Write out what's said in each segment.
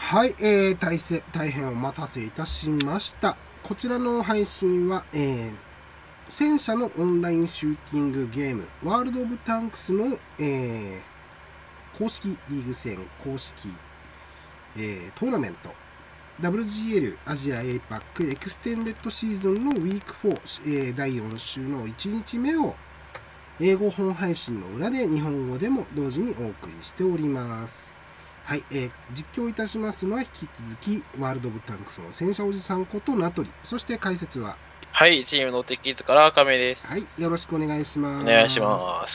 はい、大変お待たせいたしました。こちらの配信は、戦車のオンラインシューティングゲーム、ワールド・オブ・タンクスの、公式リーグ戦、公式、トーナメント、WGL アジア APAC エクステンデッドシーズンのウィーク4、第4週の1日目を、英語本配信の裏で日本語でも同時にお送りしております。はい、実況いたしますのは引き続きワールド・オブ・タンクスの戦車おじさんこと名取、そして解説ははい、チームのテキーズから亀です。 はい、よろしくお願いします。 お願いします。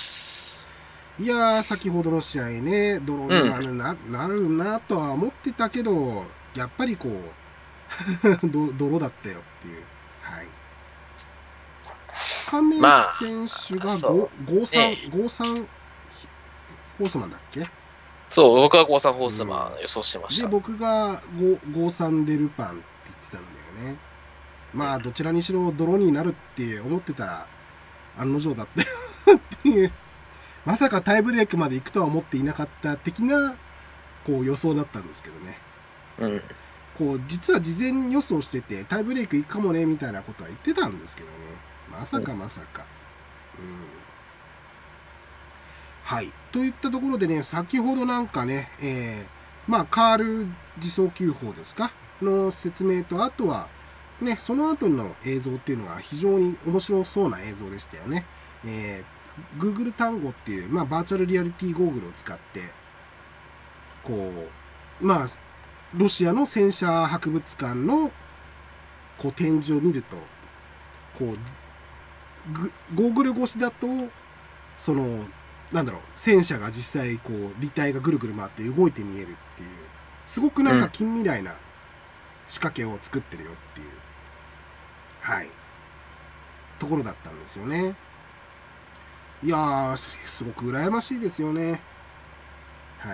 いやー、先ほどの試合ね、ドローになるなとは思ってたけど、やっぱりこう泥だったよっていう。はい。亀選手が5-3ホースマンだっけ？ そう、僕は5-3ホースマン予想してました。 で、僕が5-3デルパンって言ってたんだよね。まあ、どちらにしろ泥になるって思ってたら、案の定だったっていう。まさかタイブレークまで行くとは思っていなかった的な、こう予想だったんですけどね。 うん。 こう、実は事前予想してて、タイブレーク行くかもね、みたいなことは言ってたんですけどね。まさか。はい。といったところでね、先ほどなんかね、カール自走球法ですかの説明と、あとは、ね、その後の映像っていうのが非常に面白そうな映像でしたよね。Google 単語っていう、バーチャルリアリティゴーグルを使って、こう、ロシアの戦車博物館のこう展示を見ると、こう、ゴーグル越しだと、その、戦車が実際こう履体がぐるぐる回って動いて見えるっていう、すごくなんか近未来な仕掛けを作ってるよっていう、はい、ところだったんですよね。いやー、すごく羨ましいですよね。はい。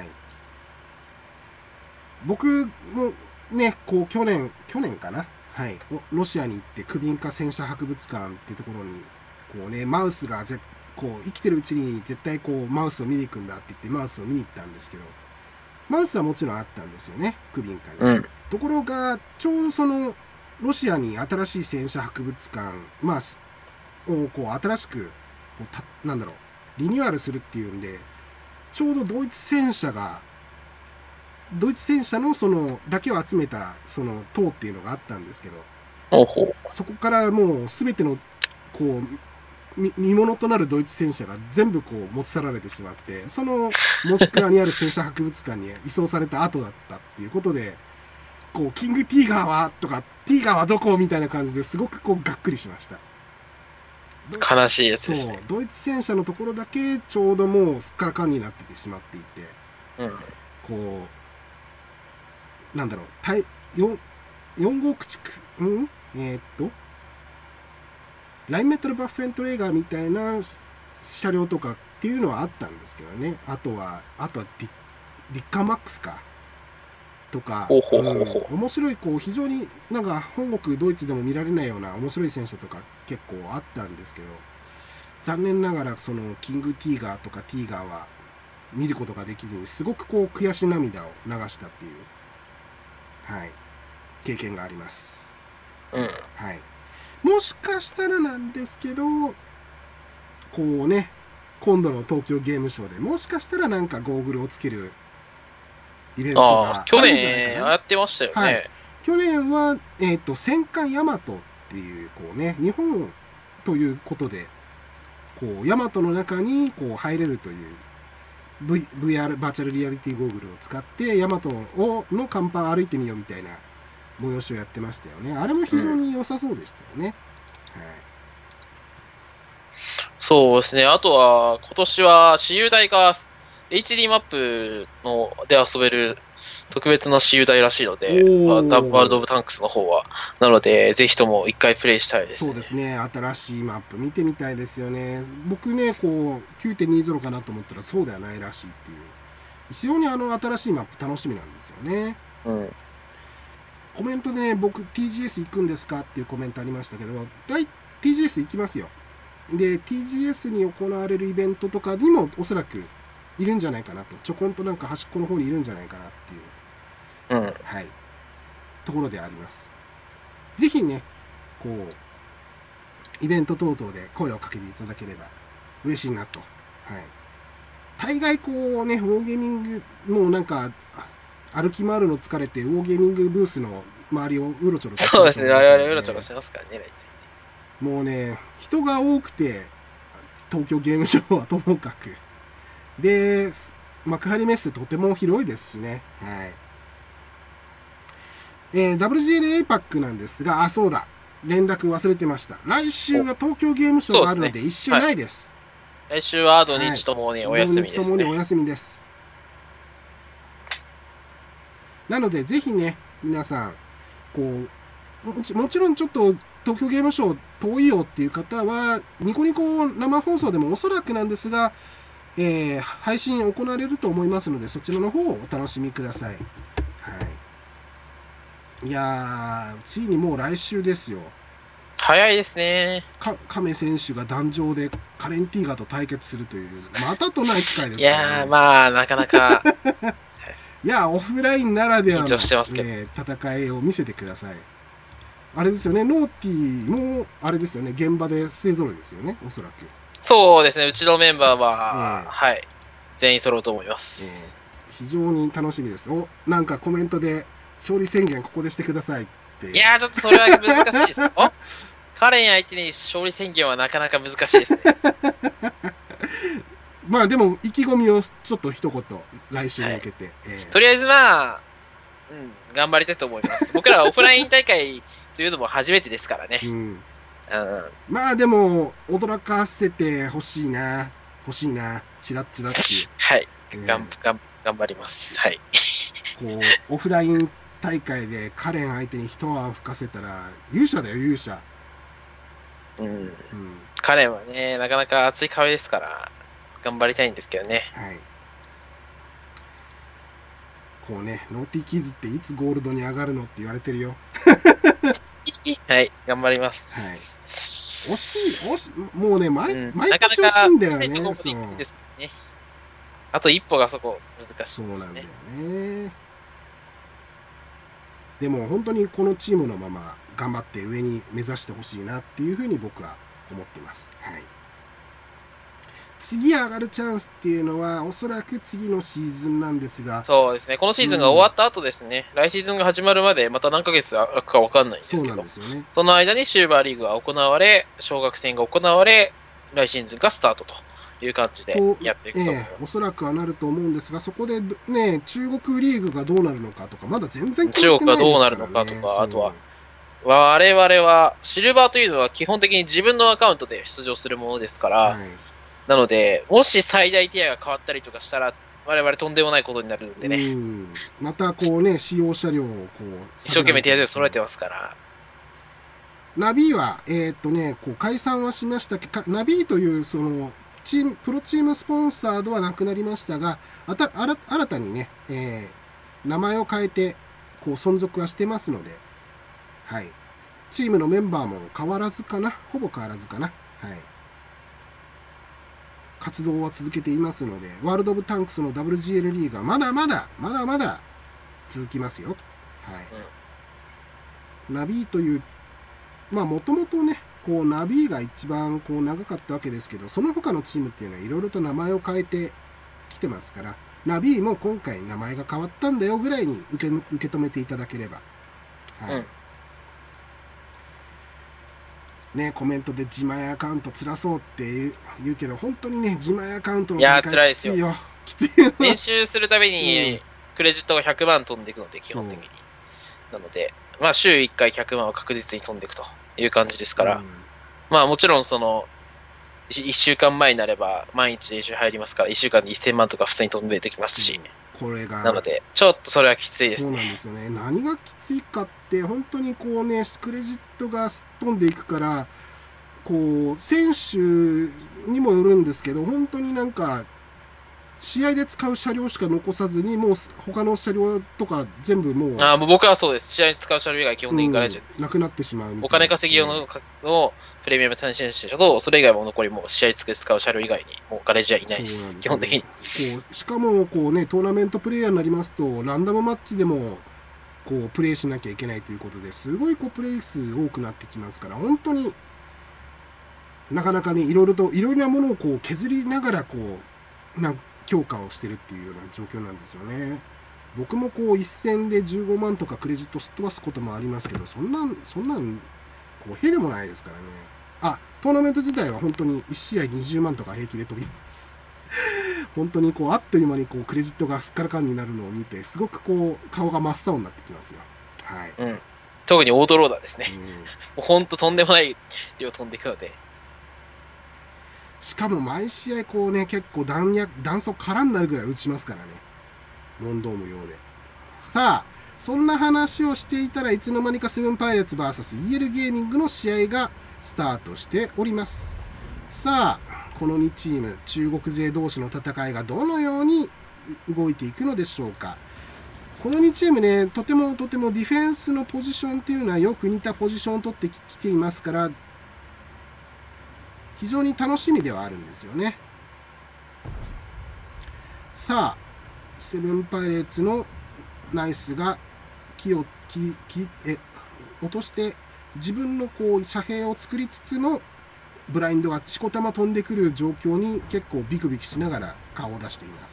僕もね、こう去年かな、はい、ロシアに行ってクビンカ戦車博物館ってところに、こうね、マウスがこう生きてるうちに絶対こうマウスを見に行くんだって言ってマウスを見に行ったんですけど、マウスはもちろんあったんですよね、クビンカに。ところが、ちょうどその、ロシアに新しい戦車博物館、をこう新しくこうリニューアルするっていうんで、ちょうどドイツ戦車のそのだけを集めたその塔っていうのがあったんですけど、そこからもう全てのこう見物となるドイツ戦車が全部こう持ち去られてしまって、そのモスクワにある戦車博物館に移送された後だったっていうことで、こうキングティーガーはとか、ティーガーはどこみたいな感じですごくこうがっくりしました。 悲しいやつですね。 そう、ドイツ戦車のところだけちょうどもうすっからかんになっててしまっていて、こう4号駆逐ラインメタルバッフェントレーガーみたいな車両とかっていうのはあったんですけどね。あとはリッカーマックスかとか、面白いこう非常になんか本国ドイツでも見られないような面白い戦車とか結構あったんですけど、残念ながらそのキングティーガーとかティーガーは見ることができずに、すごくこう悔し涙を流したっていう、はい、経験があります。はい。もしかしたらなんですけど、こうね、今度の東京ゲームショウでもしかしたらなんかゴーグルをつけるイベントがあるんじゃないかな。 去年やってましたよね。はい、 去年は、戦艦ヤマトっていう、こうね、日本ということで、こう、ヤマトの中にこう入れるという、VR バーチャルリアリティゴーグルを使ってヤマトの甲板歩いてみようみたいな催しをやってましたよね。あれも非常に良さそうでしたよね。はい。 そうですね。あとは今年は私有台が HD マップで遊べる特別な私有台らしいので、ワールド・オブ・タンクスの方は。なので、ぜひとも一回プレイしたいですね。 そうですね。新しいマップ見てみたいですよね。僕ね、こう、9.20 かなと思ったらそうではないらしいっていう。非常に新しいマップ楽しみなんですよね。コメントでね、僕 TGS 行くんですかっていうコメントありましたけど、TGS 行きますよ。で、TGS に行われるイベントとかにもおそらくいるんじゃないかなと。ちょこんとなんか端っこの方にいるんじゃないかなっていう。 うん。 はい、ところであります。ぜひね、こう、イベント等々で声をかけていただければ嬉しいなと。はい。大概こうね、ウォーゲーミング、もうなんか、歩き回るの疲れて、ウォーゲーミングブースの周りをうろちょろとそうですね、我々うろちょろしてますからね、大体。 もうね、人が多くて、東京ゲームショウはともかく。で、幕張メッセとても広いですしね。はい。WGL APAC なんですが、あ、そうだ。連絡忘れてました。来週は東京ゲームショウがあるので、一週ないです。 来週は土日ともにお休みですね。 土日ともにお休みです。なので、ぜひね、皆さん、こう、もちろんちょっと東京ゲームショウ遠いよっていう方は、ニコニコ生放送でもおそらくなんですが、配信行われると思いますので、そちらの方をお楽しみください。はい。いやー、ついにもう来週ですよ。 早いですね。 亀選手が壇上でカレンティーガと対決するという、またとない機会ですから、ね。 いやー、まあ、なかなか。 いや、オフラインならではの、 戦いを見せてください。あれですよね、ノーティーも、あれですよね、現場で勢ぞろいですよね、おそらく。 そうですね、うちのメンバーは、はい、全員揃うと思います。 非常に楽しみです。なんかコメントで、勝利宣言ここでしてくださいって。 いやー、ちょっとそれは難しいです。カレン相手に勝利宣言はなかなか難しいですね。 まあでも、意気込みをちょっと一言、来週に向けて。 とりあえずまあ、頑張りたいと思います。僕らはオフライン大会というのも初めてですからね。 まあでも、驚かせてほしいな、チラッチラっていう。 はい、頑張ります。はい。 こう、オフライン大会でカレン相手に一泡吹かせたら、勇者だよ、勇者。 カレンはね、なかなか厚い壁ですから、頑張りたいんですけどね。 はい。こうね、ノーティーキッズっていつゴールドに上がるのって言われてるよ。 はい、頑張ります。 はい。惜しい、もうね、毎年惜しいんだよね。そう。 あと一歩がそこ難しいですね。 そうなんだよね。でも本当にこのチームのまま頑張って上に目指してほしいなっていうふうに僕は思ってます。はい。次上がるチャンスっていうのはおそらく次のシーズンなんですが、 そうですね、このシーズンが終わった後ですね、来シーズンが始まるまでまた何ヶ月空くか分かんないんですけど、 そうなんですよね。 その間にシルバーリーグが行われ、小学戦が行われ、来シーズンがスタートという感じでやっていくと思います。 おそらくはなると思うんですが、そこでね、中国リーグがどうなるのかとか、まだ全然決まってないですからね。中国がどうなるのかとか、あとは、我々は、シルバーというのは基本的に自分のアカウントで出場するものですから、なので、もし最大ティアが変わったりとかしたら、我々とんでもないことになるんでね。 またこうね、使用車両をこう、 一生懸命手当を揃えてますから。 ナビは、こう解散はしましたけど、ナビというその、プロチームスポンサードはなくなりましたが、新たにね、名前を変えて、こう存続はしてますので、はい。チームのメンバーも変わらずかな、ほぼ変わらずかな。はい。活動は続けていますので、ワールド・オブ・タンクスの WGL リーグはまだまだ続きますよ。はい。ナビという、まあもともとね、こうナビが一番こう長かったわけですけど、その他のチームっていうのはいろいろと名前を変えてきてますから、ナビも今回名前が変わったんだよぐらいに受け止めていただければ。はい。ね、コメントで自前アカウント辛そうって言うけど、本当にね、自前アカウントの大会きついよ。 きついよ。 練習するたびにクレジットが100万飛んでいくので、基本的に。なので、まあ週1回100万は確実に飛んでいくという感じですから、まあもちろんその、1週間前になれば毎日練習入りますから、1週間で1000万とか普通に飛んできますし、 これがなので、ちょっとそれはきついですね。 そうなんですよね。何がきついかって、本当にこうね、クレジットがすっ飛んでいくから、こう、選手にもよるんですけど、本当になんか、試合で使う車両しか残さずに、もう他の車両とか全部もう。 もう僕はそうです。試合に使う車両以外基本的にガレージなくなってしまうみたいな。 お金稼ぎ用のプレミアム単身車と、それ以外も残りもう試合で使う車両以外にもうガレージはいないです。基本的に。 しかもこうね、トーナメントプレイヤーになりますと、ランダムマッチでもこうプレイしなきゃいけないということですごいこうプレイ数多くなってきますから、本当になかなかね、いろいろなものをこう削りながらこう強化をしてるっていうような状況なんですよね。僕もこう一戦で15万とかクレジットすっ飛ばすこともありますけど、そんなんこうへでもないですからね。あ、トーナメント自体は本当に1試合20万とか平気で飛びます。本当にこうあっという間にこうクレジットがすっからかんになるのを見て、すごくこう顔が真っ青になってきますよ。はい。 うん。特にオートローダーですね。もう本当とんでもない量飛んでいくので。 しかも毎試合こうね、結構弾速空になるぐらい打ちますからね。問答無用で。さあ、そんな話をしていたらいつの間にかセブンパイレーツ VS EL ゲーミングの試合がスタートしております。さあ、この2チーム、中国勢同士の戦いがどのように動いていくのでしょうか。この2チームね、とてもディフェンスのポジションというのはよく似たポジションを取ってきていますから、非常に楽しみではあるんですよね。さあ、セブンパイレーツのナイスが木を落として自分のこう遮蔽を作りつつもブラインドがしこたま飛んでくる状況に結構ビクビクしながら顔を出しています。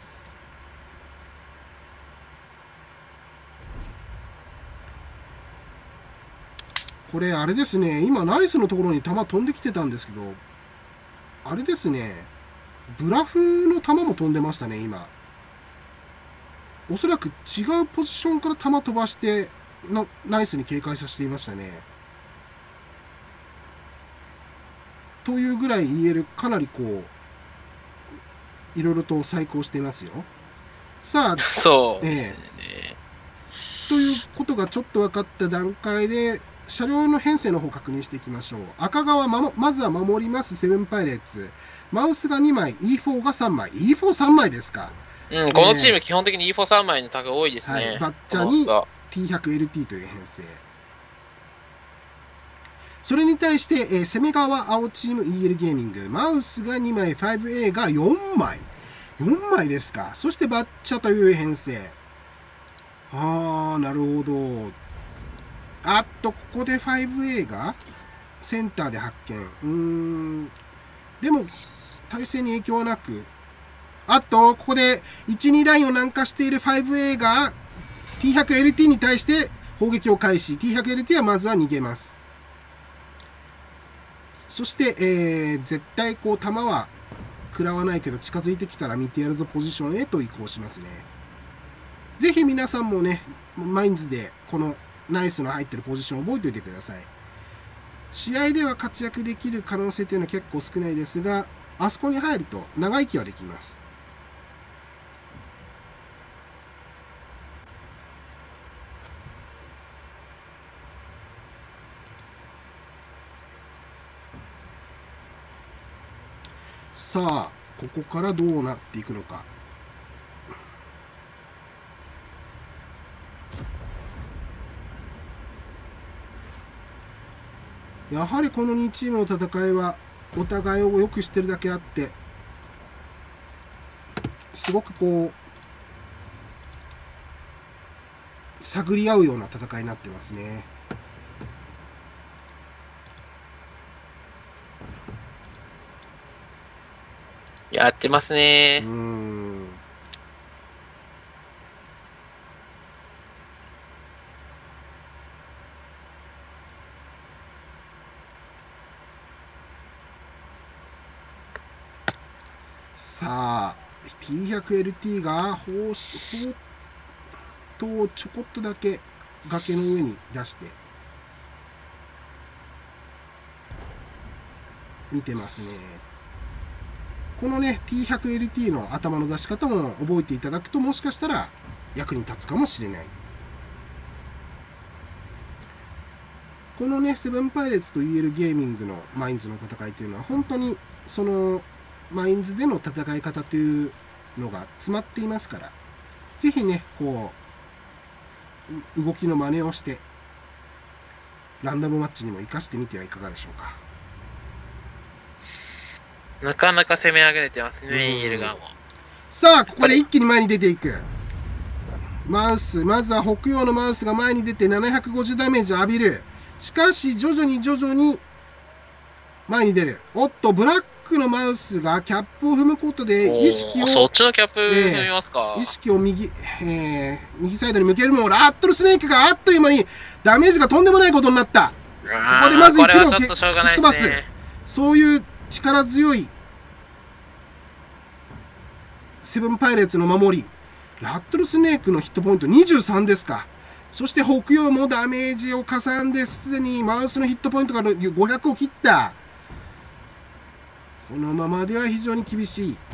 これあれですね、今ナイスのところに球飛んできてたんですけど、あれですね、ブラフの球も飛んでましたね。今おそらく違うポジションから球飛ばしてナイスに警戒させていましたね。というぐらい EL かなりこういろいろと再考していますよ。さあ、 そうですね、 ということがちょっと分かった段階で車両の編成の方を確認していきましょう。赤側まずは守りますセブンパイレーツ。マウスが2枚、E4 が3枚。E43 枚ですか。 うん、このチーム基本的に E43 枚のタグ多いですね。 はい、バッチャに T100LT という編成。それに対して、攻め側青チーム EL ゲーミング。マウスが2枚、5A が4枚。4枚ですか。そしてバッチャという編成。なるほど。ここで 5A がセンターで発見。でも、体勢に影響はなく、ここで1、2ラインを南下している 5A が T100LT に対して砲撃を開始。T100LT はまずは逃げます。そして、絶対こう弾は食らわないけど近づいてきたら見てやるぞポジションへと移行しますね。ぜひ皆さんもね、マインズでこのナイスの入ってるポジションを覚えておいてください。試合では活躍できる可能性というのは結構少ないですが、あそこに入ると長生きはできます。さあ、ここからどうなっていくのか。やはりこの2チームの戦いはお互いを良くしてるだけあって、すごくこう探り合うような戦いになってますね。 やってますね。 さあ T100LT が砲塔をちょこっとだけ崖の上に出して見てますね。このね T100LT の頭の出し方も覚えていただくともしかしたら役に立つかもしれない。このねセブンパイレーツと EL ゲーミングのマインズの戦いというのは本当にそのマインズでの戦い方というのが詰まっていますから、ぜひねこう動きの真似をしてランダムマッチにも生かしてみてはいかがでしょうか。 なかなか攻め上げてますね、EL 側も。 さあここで一気に前に出ていく。 マウス、まずは北洋のマウスが前に出て750ダメージ浴びる。しかし、徐々に前に出る。おっと、ブラックのマウスがキャップを踏むことで意識を、 そっちのキャップ踏みますか。 意識を右サイドに向けるも、ラットルスネークがあっという間にダメージがとんでもないことになった。ここでまず1路を消し飛ばす。そういう力強いセブンパイレーツの守り。ラットルスネークのヒットポイント23ですか。そして北洋もダメージをかさんで、すでにマウスのヒットポイントが500を切った。このままでは非常に厳しい。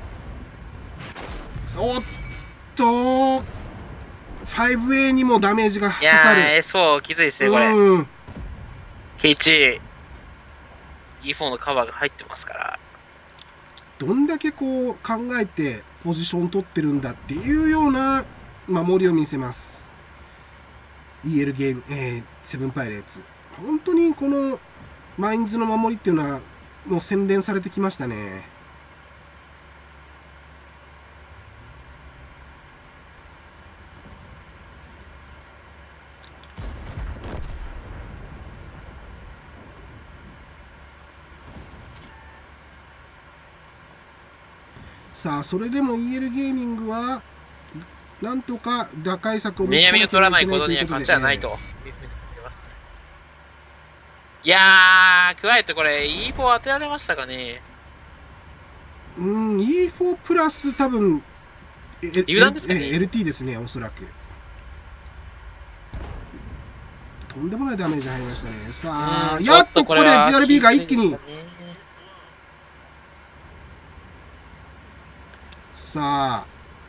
おっと 5A にもダメージが刺さる。 いやそうきついですねこれ。K1 E4 のカバーが入ってますから、 どんだけこう考えてポジション取ってるんだっていうような守りを見せます EL ゲーム、セブンパイレーツ。本当にこのマインズの守りっていうのはもう洗練されてきましたね。さあ、それでも EL ゲーミングはなんとか打開策を見つけなきゃいけないということで、勝ちはないというふうに言ってますね。いやー、加えてこれ E4 当てられましたかね。 E4 プラス多分油断ですかね。 LT ですね、おそらく。とんでもないダメージ入りましたね。さあ、やっとここで GRB が一気に。さあ、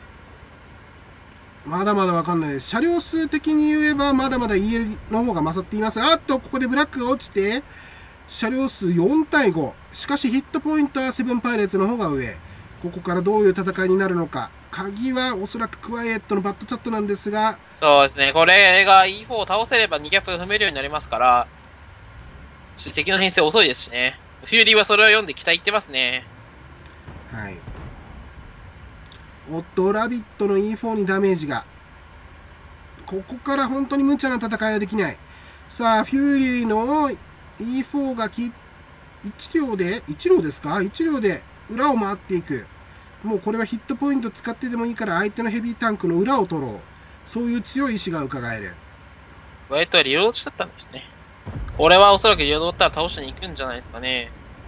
まだまだ分かんないです。車両数的に言えばまだまだ EL の方が勝っています。あっと、ここでブラックが落ちて、車両数4対5。しかしヒットポイントはセブンパイレーツの方が上。ここからどういう戦いになるのか。鍵はおそらくクワイエットのバットチャットなんですが。 そうですね。これが E4 を倒せれば2キャップ踏めるようになりますから、敵の編成遅いですしね。フューリーはそれを読んで期待いってますね。 はい。おっと、ラビットの E4 にダメージが。ここから本当に無茶な戦いはできない。さあ、フューリーの E4 が1両ですか ?1 両で裏を回っていく。もうこれはヒットポイント使ってでもいいから相手のヘビータンクの裏を取ろう。そういう強い意志が伺える。 割とはリロードしちゃったんですね。これはおそらくリロードったら倒しに行くんじゃないですかね。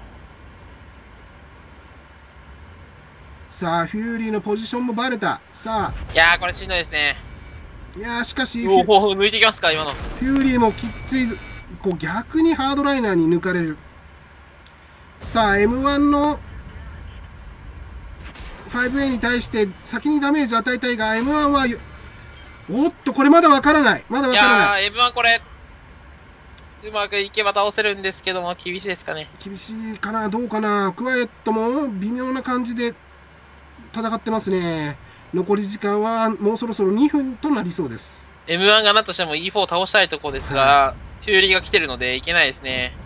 さあ、フューリーのポジションもバレた。さあ。 いやー、これしんどいですね。 いやー、しかし、 抜いてきますか、今の。 フューリーもきっつい、こう逆にハードライナーに抜かれる。さあ、M1 の 5A に対して先にダメージ与えたいが、M1 は、おっと、これまだわからない。まだわからない。 いやー、M1 これ、うまくいけば倒せるんですけども、厳しいですかね。 厳しいかな、どうかな。クワイエットも微妙な感じで戦ってますね。残り時間はもうそろそろ2分となりそうです。 M1 がなんとしても E4 を倒したいところですが、はい、フューリーが来てるのでいけないですね。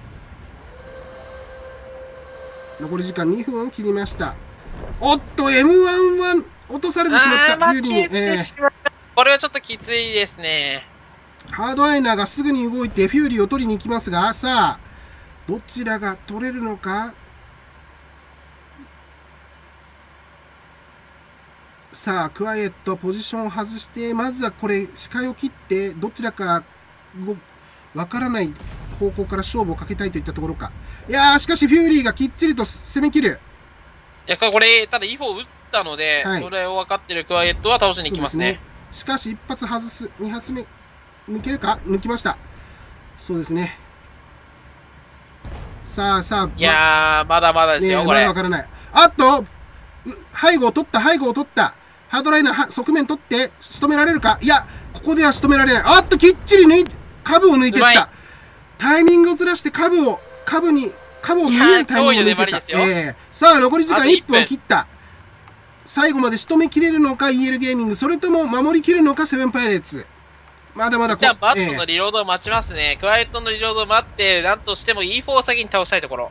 残り時間2分を切りました。おっと、M1 は落とされてしまった、フューリーに。 これはちょっときついですね。 ハードライナーがすぐに動いてフューリーを取りに行きますが、さあ、どちらが取れるのか。さあ、クワイエット、ポジションを外して、まずはこれ、視界を切って、どちらかわからない方向から勝負をかけたいといったところか。いやー、しかし、フューリーがきっちりと攻め切る。 いや、これ、ただ E4 を打ったので、はい、それを分かっているクワイエットは倒しに行きますね。 しかし、1発外す、2発目、抜けるか抜きました。そうですね。さあ、さあ、 いやー、まだまだですよ、これ。 まだわからない。あっと、背後を取った、背後を取った。ハードライナー側面取って仕留められるか。いや、ここでは仕留められない。あっと、きっちりカブを抜いていった。タイミングをずらしてカブを見えるタイミングを抜いていった。さあ、残り時間1分を切った。最後まで仕留めきれるのか、EL ゲーミング、それとも守りきるのか、セブンパイレーツ。まだまだじゃあ、バットのリロードを待ちますね。クワイエットのリロードを待って、なんとしても E4 を先に倒したいところ。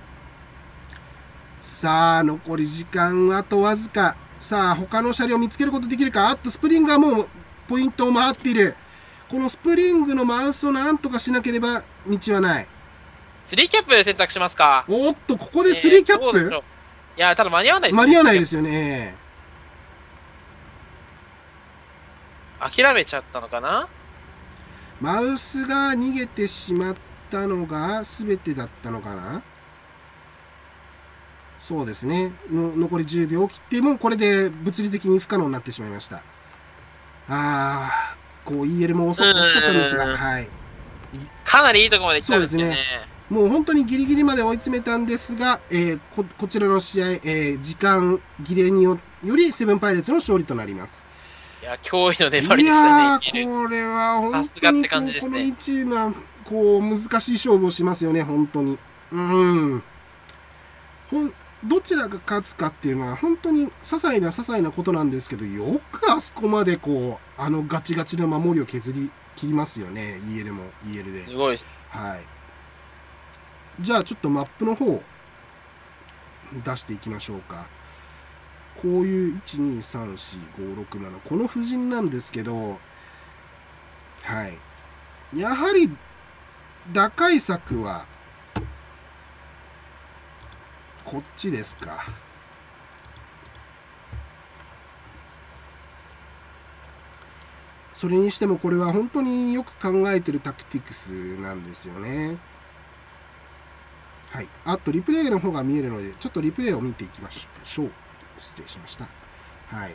さあ、残り時間あとわずか。さあ、他の車両を見つけることできるか。あと、スプリングはもうポイントを回っている。このスプリングのマウスをなんとかしなければ道はない。 3キャップ選択しますか。 おっと、ここで3キャップ、 いや、ただ間に合わないですね。間に合わないですよね。 諦めちゃったのかな。 マウスが逃げてしまったのが全てだったのかな。そうですね。残り10秒を切って、もうこれで物理的に不可能になってしまいました。EL も遅かったんですが、はい。 かなりいいところまで行ったんですね。そうですね。 もう本当にギリギリまで追い詰めたんですが、こちらの試合、時間切れによりセブンパイレーツの勝利となります。 いや、驚異の粘りでしたね。 いやー、これは本当にこの2チームは難しい勝負をしますよね、本当に。どちらが勝つかっていうのは本当に些細なことなんですけど、よくあそこまでガチガチの守りを削り切りますよね、EL も EL で。 すごいです。 はい。じゃあちょっとマップの方を出していきましょうか。こういう1、2、3、4、5、6、7、この布陣なんですけど、はい。やはり打開策はこっちですか。それにしてもこれは本当によく考えてるタクティクスなんですよね。はい。あとリプレイの方が見えるので、ちょっとリプレイを見ていきましょう。失礼しました。はい。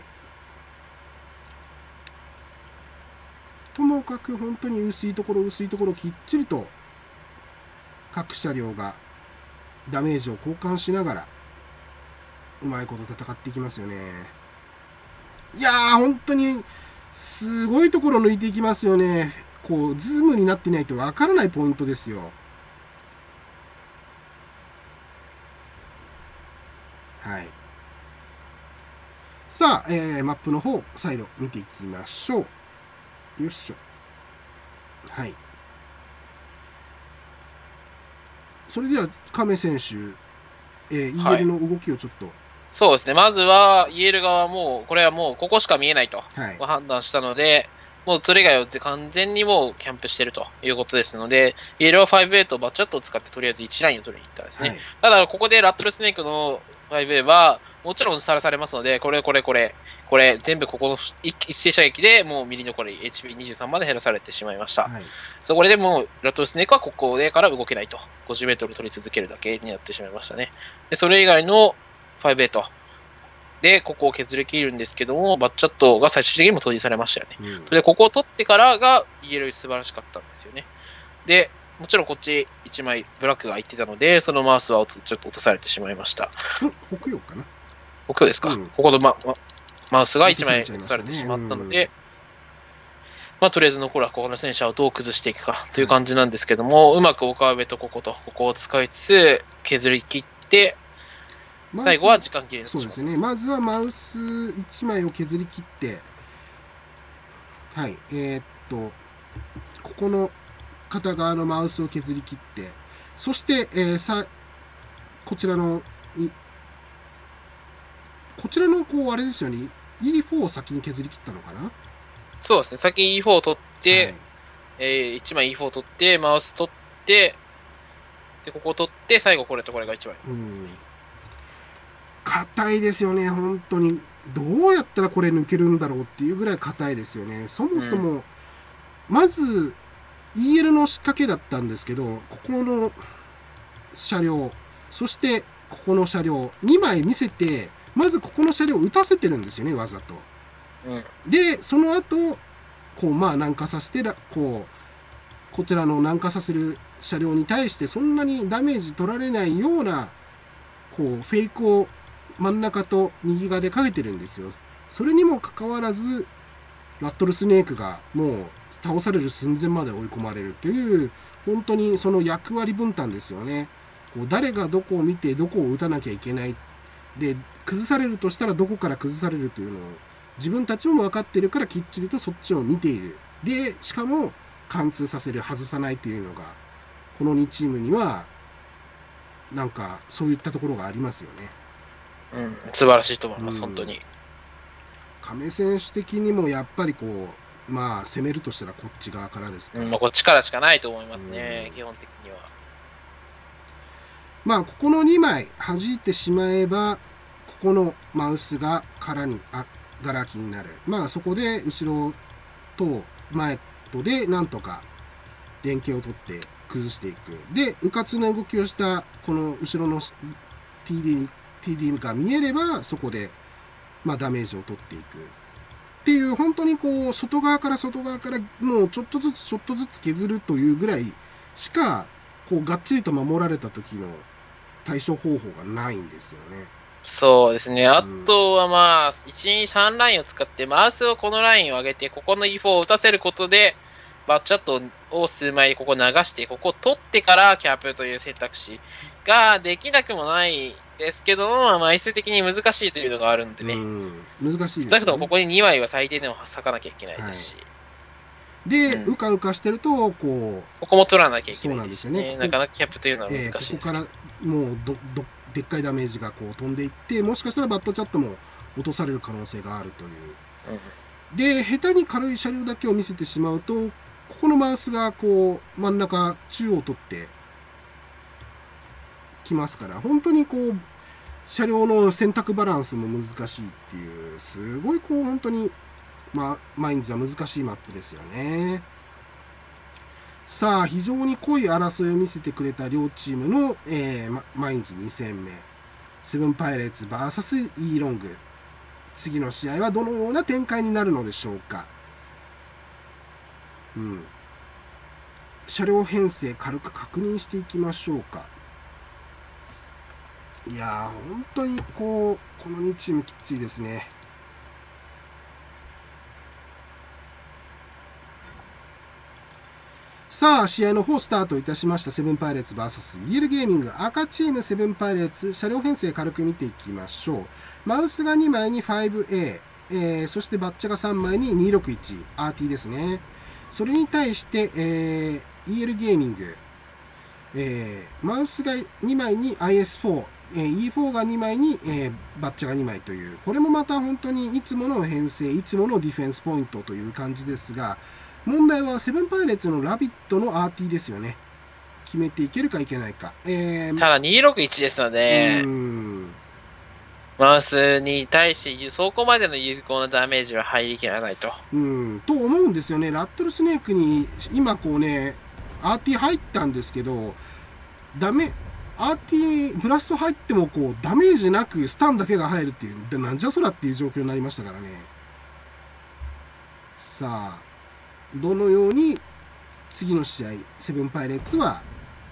ともかく本当に薄いところきっちりと各車両がダメージを交換しながらうまいこと戦っていきますよね。いやー、本当にすごいところ抜いていきますよね。ズームになっていないとわからないポイントですよ。はい。さあ、マップの方再度見ていきましょう。よいしょ。はい。それでは亀選手、EL の動きをちょっと、 そうですね。まずは EL 側もこれはもうここしか見えないと判断したので、もうそれ以外は完全にもうキャンプしているということですので、EL は5-8をバチャッと使ってとりあえず1ラインを取りに行ったんですね。ただここでラットルスネークの5-8はもちろんさらされますので、これ全部ここの一斉射撃でもうミリ残り HP23 まで減らされてしまいました。そこでもうラットルスネークはここでから動けないと、50メートル取り続けるだけになってしまいましたね。でそれ以外の5-8でここを削り切るんですけども、バッチャットが最終的にも投入されましたよね。それでここを取ってからが EL 素晴らしかったんですよね。でもちろんこっち1枚ブラックが空いてたので、そのマウスはちょっと落とされてしまいました。 北洋かな、 北洋ですか、ここのマウスが1枚落とされてしまったので、とりあえず残るはここの戦車をどう崩していくかという感じなんですけども、うまく岡部とここを使いつつ削り切って、最後は時間切れになってしまう。 そうですね。まずはマウス1枚を削り切って、はい、ここの片側のマウスを削り切って、そして、こちらのあれですよね、E4 を先に削り切ったのかな。 そうですね。先に E4 を取って、1枚 E4 を取って、マウス取って、でここを取って、最後これとこれが1枚。 硬いですよね、本当に。どうやったらこれ抜けるんだろうっていうぐらい硬いですよね。そもそも、まず EL の仕掛けだったんですけど、ここの車両、そしてここの車両、2枚見せて、まずここの車両を撃たせてるんですよね、わざと。で、その後、南下させて、こちらの南下させる車両に対して、そんなにダメージ取られないような、フェイクを真ん中と右側でかけてるんですよ。それにもかかわらず、ラットルスネークがもう倒される寸前まで追い込まれるという、本当にその役割分担ですよね。誰がどこを見てどこを打たなきゃいけない。で、崩されるとしたらどこから崩されるというのを自分たちも分かっているからきっちりとそっちを見ている。で、しかも貫通させる、外さないというのが、この2チームには、なんかそういったところがありますよね。 素晴らしいと思います、本当に。 亀選手的にもやっぱりまあ攻めるとしたらこっち側からですか。 まあ、こっちからしかないと思いますね、基本的には。 まあここの2枚弾いてしまえば、ここのマウスがガラ空きになる。まあそこで後ろと前とでなんとか連携を取って崩していく。で、うかつな動きをしたこの後ろの TD が見えれば、そこでまあダメージを取っていく。っていう、本当にこう、外側からもうちょっとずつ削るというぐらいしか、こう、がっちりと守られた時の対処方法がないんですよね。 そうですね。あとはまあ、1、2、3ラインを使って、マウスをこのラインを上げて、ここの E4 を打たせることで、バッチャットを数枚ここ流して、ここを取ってからキャップという選択肢ができなくもないですけども、枚数的に難しいというのがあるんでね。 難しいですね。 少なくともここに2枚は最低でも割かなきゃいけないですし。 で、うかうかしてると、ここも取らなきゃいけないですね。なかなかキャップというのは難しいです。 ここからもうでっかいダメージがこう飛んでいって、もしかしたらバットチャットも落とされる可能性があるという。で、下手に軽い車両だけを見せてしまうと、ここのマウスがこう真ん中中央を取ってきますから、本当にこう車両の選択バランスも難しいっていう、すごいこう本当に、マインズは難しいマップですよね。さあ、非常に濃い争いを見せてくれた両チームの、マインズ2戦目。セブンパイレーツ VS イーロング。次の試合はどのような展開になるのでしょうか。車両編成軽く確認していきましょうか。いやー、本当にこの2チームきついですね。さあ、試合の方スタートいたしました。セブンパイレーツ VS イールゲーミング。赤チームセブンパイレーツ、車両編成軽く見ていきましょう。マウスが2枚に 5A、そしてバッチャが3枚に261、RT ですね。それに対して、EL ゲーミング、マウスが2枚に IS4、E4 が2枚に、バッチャが2枚という、これもまた本当にいつもの編成、いつものディフェンスポイントという感じですが、問題はセブンパイレーツのラビットの RT ですよね。決めていけるかいけないか。 ただ261ですので、マウスに対してそこまでの有効なダメージは入りきらないと。 と思うんですよね。ラットルスネークに今こうね、RT 入ったんですけど、RT ブラスト入ってもこうダメージなくスタンだけが入るっていう、なんじゃそらっていう状況になりましたからね。さあ、どのように次の試合、セブンパイレーツは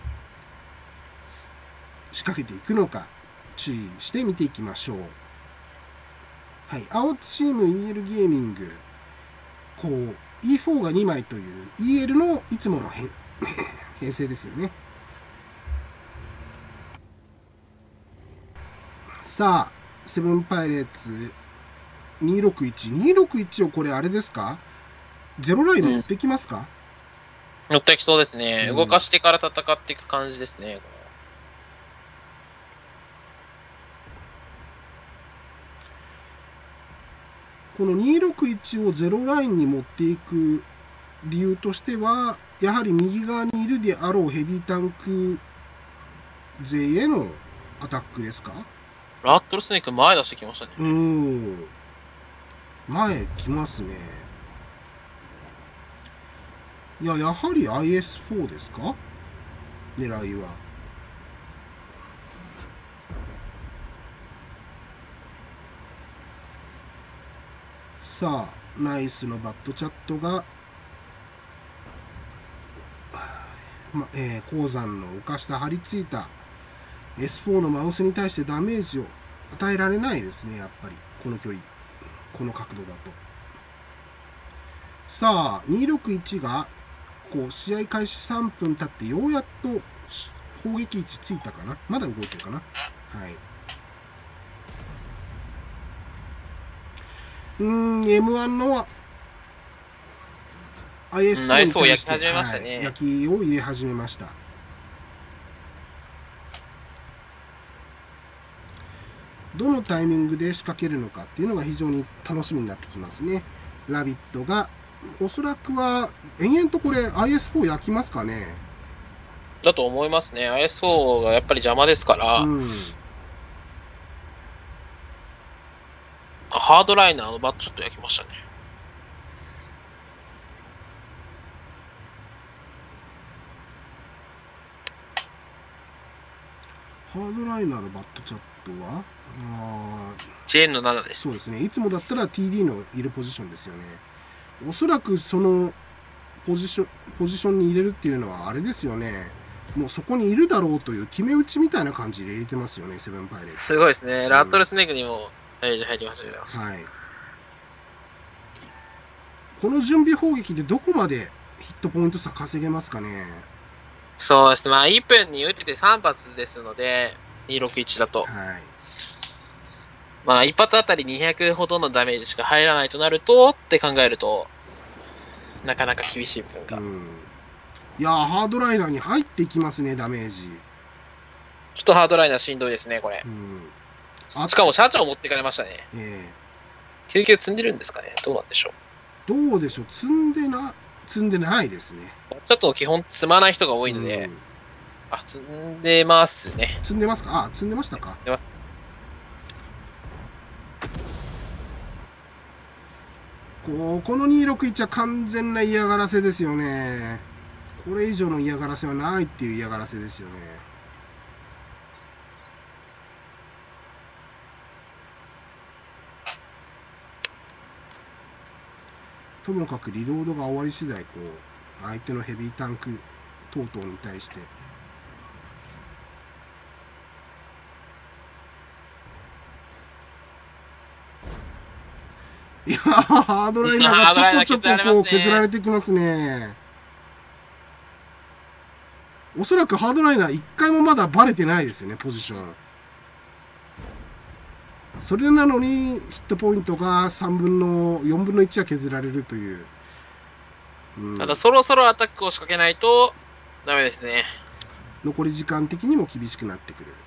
仕掛けていくのか、注意して見ていきましょう。はい、青チーム EL ゲーミング、こう E4 が2枚という EL のいつもの編成ですよね。さあ、セブンパイレーツ261をこれあれですか、ゼロライン乗ってきますか？ 乗ってきそうですね。動かしてから戦っていく感じですね。 この261をゼロラインに持っていく理由としては、やはり右側にいるであろうヘビータンク勢へのアタックですか？ ラットルスネーク前出してきましたね。 前来ますね。やはり IS4 ですか？狙いは。さあ、ナイスのバットチャットが、鉱山の浮かした張り付いた S4 のマウスに対してダメージを与えられないですね、やっぱり。この距離、この角度だと。さあ、261が、こう試合開始3分経ってようやっと砲撃位置ついたかな。まだ動いてるかな。はい。M1 の IS4 に対して、焼きを入れ始めました。どのタイミングで仕掛けるのかっていうのが非常に楽しみになってきますね。ラビットがおそらくは延々とこれ IS4 焼きますかね。 だと思いますね。IS4 がやっぱり邪魔ですから、ハードライナーのバットショット焼きましたね。 ハードライナーのバットチャットはチェーンの7です。 そうですね。いつもだったら TD のいるポジションですよね。おそらくそのポジションに入れるっていうのはあれですよね。もうそこにいるだろうという決め打ちみたいな感じで入れてますよね、セブンパイレーツ。 すごいですね。ラットルスネークにも入り始めました。 はい。この準備砲撃でどこまでヒットポイント差稼げますかね。 そうですね。まあ、1分に打ってて3発ですので、261だと。 はい。 まあ、1発あたり200ほどのダメージしか入らないとなると、って考えると、なかなか厳しい部分が。 いやー、ハードライナーに入っていきますね、ダメージ。 ちょっとハードライナーしんどいですね、これ。しかも社長持ってかれましたね。救急積んでるんですかね。どうなんでしょう。どうでしょう。積んでないですね。 ちょっと基本積まない人が多いので、積んでますね。 積んでますか。積んでましたか。 積んでます。 この261は完全な嫌がらせですよね。これ以上の嫌がらせはないっていう嫌がらせですよね。ともかくリロードが終わり次第相手のヘビータンク等々に対していやハードライナーがちょこちょこ削られてきますね。おそらくハードライナー1回もまだバレてないですよね、ポジション。それなのにヒットポイントが4分の1は削られるという、 ただそろそろアタックを仕掛けないとダメですね。 残り時間的にも厳しくなってくる。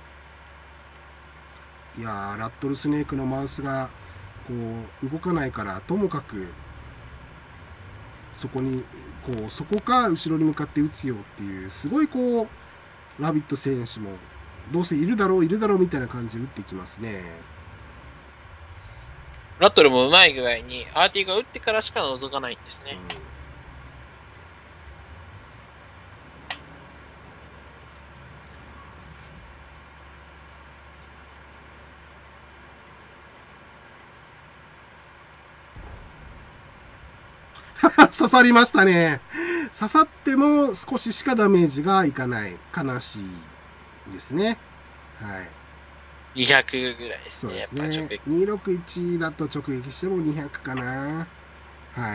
いやー、ラットルスネークのマウスが動かないから、ともかくそこか後ろに向かって打つよっていう、すごいラビット選手もどうせいるだろうみたいな感じで打っていきますね。 ラットルもうまい具合に RT が打ってからしか覗かないんですね。 刺さりましたね。刺さっても少ししかダメージがいかない。悲しいですね。はい。 200ぐらいですね。 そうですね。261だと直撃しても200かな。はい。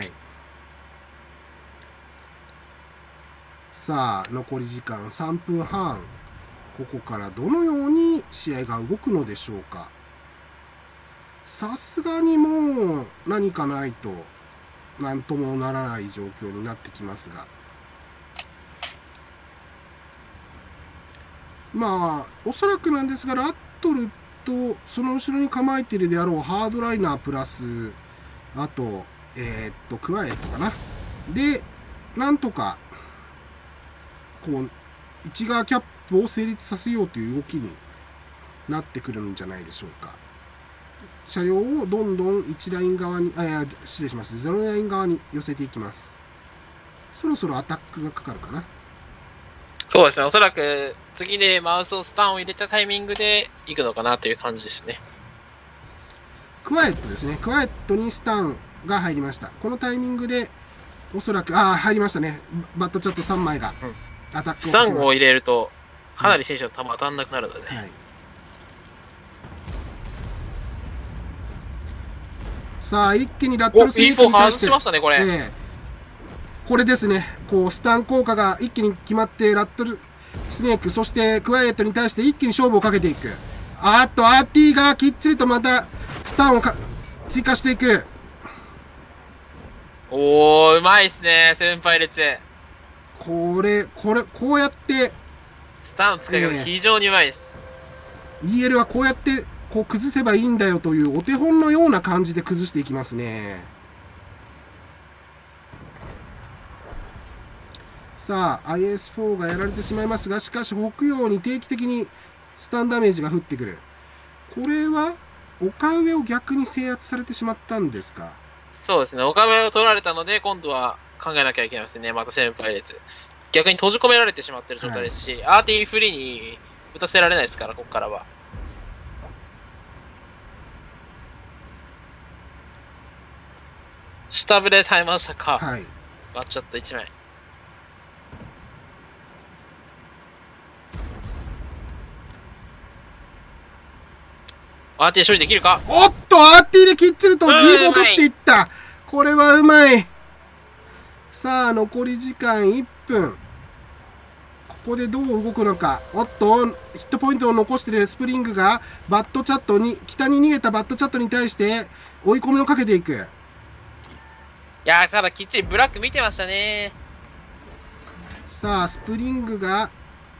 さあ、残り時間3分半。ここからどのように試合が動くのでしょうか。さすがにもう何かないと何ともならない状況になってきますが、まあおそらくなんですが、ラットルとその後ろに構えているであろうハードライナープラスあとクワイエットかなで、なんとか内側キャップを成立させようという動きになってくるんじゃないでしょうか。車両をどんどん1ライン側に、失礼します。0ライン側に寄せていきます。そろそろアタックがかかるかな。 そうですね。おそらく次でマウスをスタンを入れたタイミングで行くのかなという感じですね。 クワイエットですね。クワイエットにスタンが入りました。このタイミングでおそらく、入りましたね。バットチャット3枚がアタックをかけます。 スタンを入れるとかなり選手の球当たんなくなるので、はい。 さあ一気にラットルスネークに対して、これですね、スタン効果が一気に決まって、ラットルスネーク、そしてクワイエットに対して一気に勝負をかけていく。RT がきっちりとまたスタンを追加していく。 おー、うまいですね、先輩列。 こうやってスタンの使い方非常にうまいです。 EL はこうやって崩せばいいんだよというお手本のような感じで崩していきますね。 さあ IS4 がやられてしまいますが、しかし北洋に定期的にスタンダメージが降ってくる。これは丘上を逆に制圧されてしまったんですか。 そうですね。丘上を取られたので、今度は考えなきゃいけないですね。またセブンパイレーツ。逆に閉じ込められてしまっている状態ですし、アーティフリーに打たせられないですから、ここからは。下振れ耐えましたか。 はい。 バッチャット1枚。アーティ処理できるか。 おっと、アーティできっちりと D を取っていった。これはうまい。さあ、残り時間1分。ここでどう動くのか。おっと、ヒットポイントを残しているスプリングが、バットチャットに、北に逃げたバットチャットに対して、追い込みをかけていく。 いやー、ただきっちりブラック見てましたね。 さあ、スプリングが、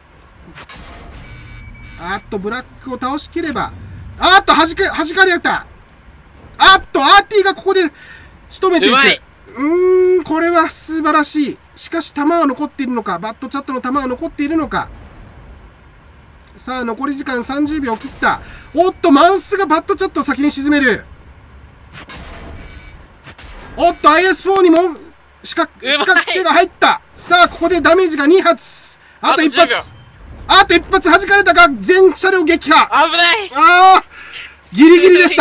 ブラックを倒しきれば、弾かれた。アーティがここで仕留めていく。これは素晴らしい。しかし、弾は残っているのか、バットチャットの弾は残っているのか。さあ、残り時間30秒切った。おっと、マウスがバットチャットを先に沈める。おっと、IS4 にも四角形が入った。さあ、ここでダメージが2発。あと1発。あと1発弾かれたが、全車両撃破。 危ない。 ギリギリでした。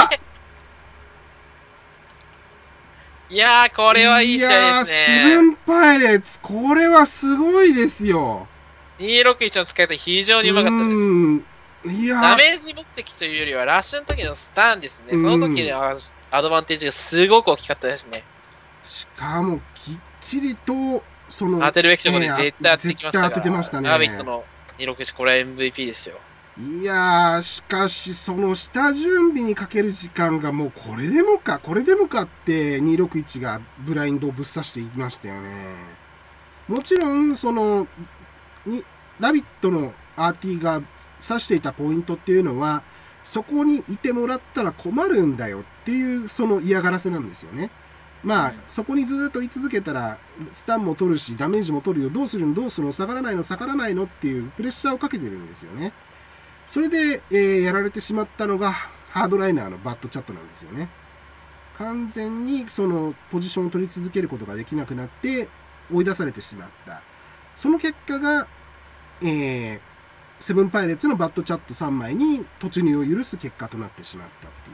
いやー、これはいい試合ですね。 セブンパイレーツ、これはすごいですよ。 261の使い方非常にうまかったです。ダメージ目的というよりは、ラッシュの時のスタンですね。その時のアドバンテージがすごく大きかったですね。 しかも、きっちりと、 当てるべきところで絶対当ててきましたから。 当ててましたね。 ラビットの261、これは MVP ですよ。 いやー、しかし、その下準備にかける時間がもうこれでもかって261がブラインドをぶっ刺していきましたよね。もちろん、ラビットのアーティが刺していたポイントっていうのは、そこにいてもらったら困るんだよっていうその嫌がらせなんですよね。まあ、そこにずっと居続けたら、スタンも取るし、ダメージも取るよ、どうするの下がらないのっていうプレッシャーをかけてるんですよね。それで、やられてしまったのが、ハードライナーのバットチャットなんですよね。完全にそのポジションを取り続けることができなくなって、追い出されてしまった。その結果が、セブンパイレーツのバットチャット3枚に突入を許す結果となってしまったっていう。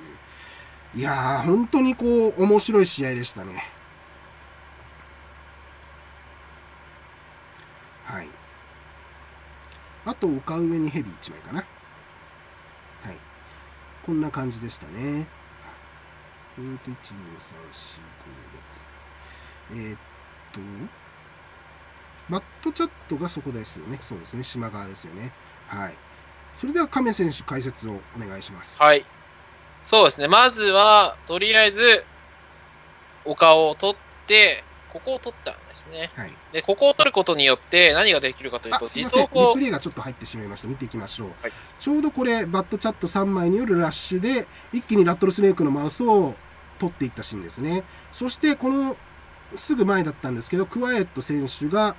いやー、本当に面白い試合でしたね。はい。あと、丘上にヘビ1枚かな。はい。こんな感じでしたね。1、2、3、4、5、6。バットチャットがそこですよね。そうですね。島側ですよね。はい。それでは亀選手解説をお願いします。 はい。そうですね。まずは、とりあえず、丘を取って、ここを取ったんですね。 はい。 で、ここを取ることによって何ができるかというと、 自走砲。リプレイがちょっと入ってしまいました。見ていきましょう。はい、ちょうどこれ、バットチャット3枚によるラッシュで、一気にラットルスネークのマウスを取っていったシーンですね。そして、この、すぐ前だったんですけど、クワイエット選手が、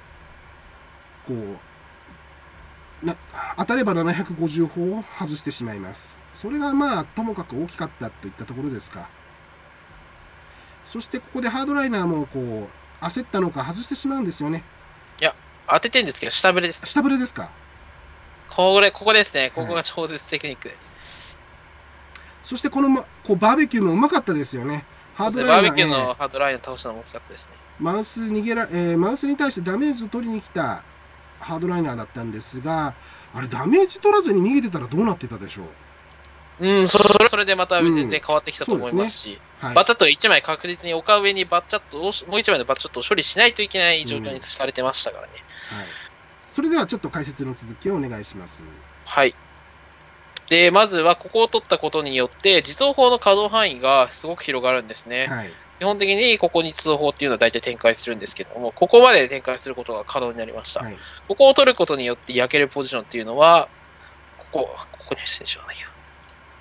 当たれば750砲を外してしまいます。それがまあ、ともかく大きかったといったところですか。そしてここでハードライナーも焦ったのか外してしまうんですよね。 いや、当ててんですけど、下振れです。 下振れですか。 ここですね。ここが超絶テクニックで。 そしてこの、バーベキューもうまかったですよね。 ハードライナー。バーベキューのハードライナー倒したのも大きかったですね。 マウスに対してダメージを取りに来たハードライナーだったんですが、あれダメージ取らずに逃げてたらどうなってたでしょう。 それでまた全然変わってきたと思いますし、バッチャット1枚確実に丘上にバッチャットをもう1枚のバッチャットを処理しないといけない状況にされてましたからね。 はい。それではちょっと解説の続きをお願いします。 はい。で、まずはここを取ったことによって、自走砲の稼働範囲がすごく広がるんですね。 はい。基本的にここに自走砲っていうのは大体展開するんですけども、ここまで展開することが可能になりました。はい、ここを取ることによって焼けるポジションっていうのは、ここに選手はないよ。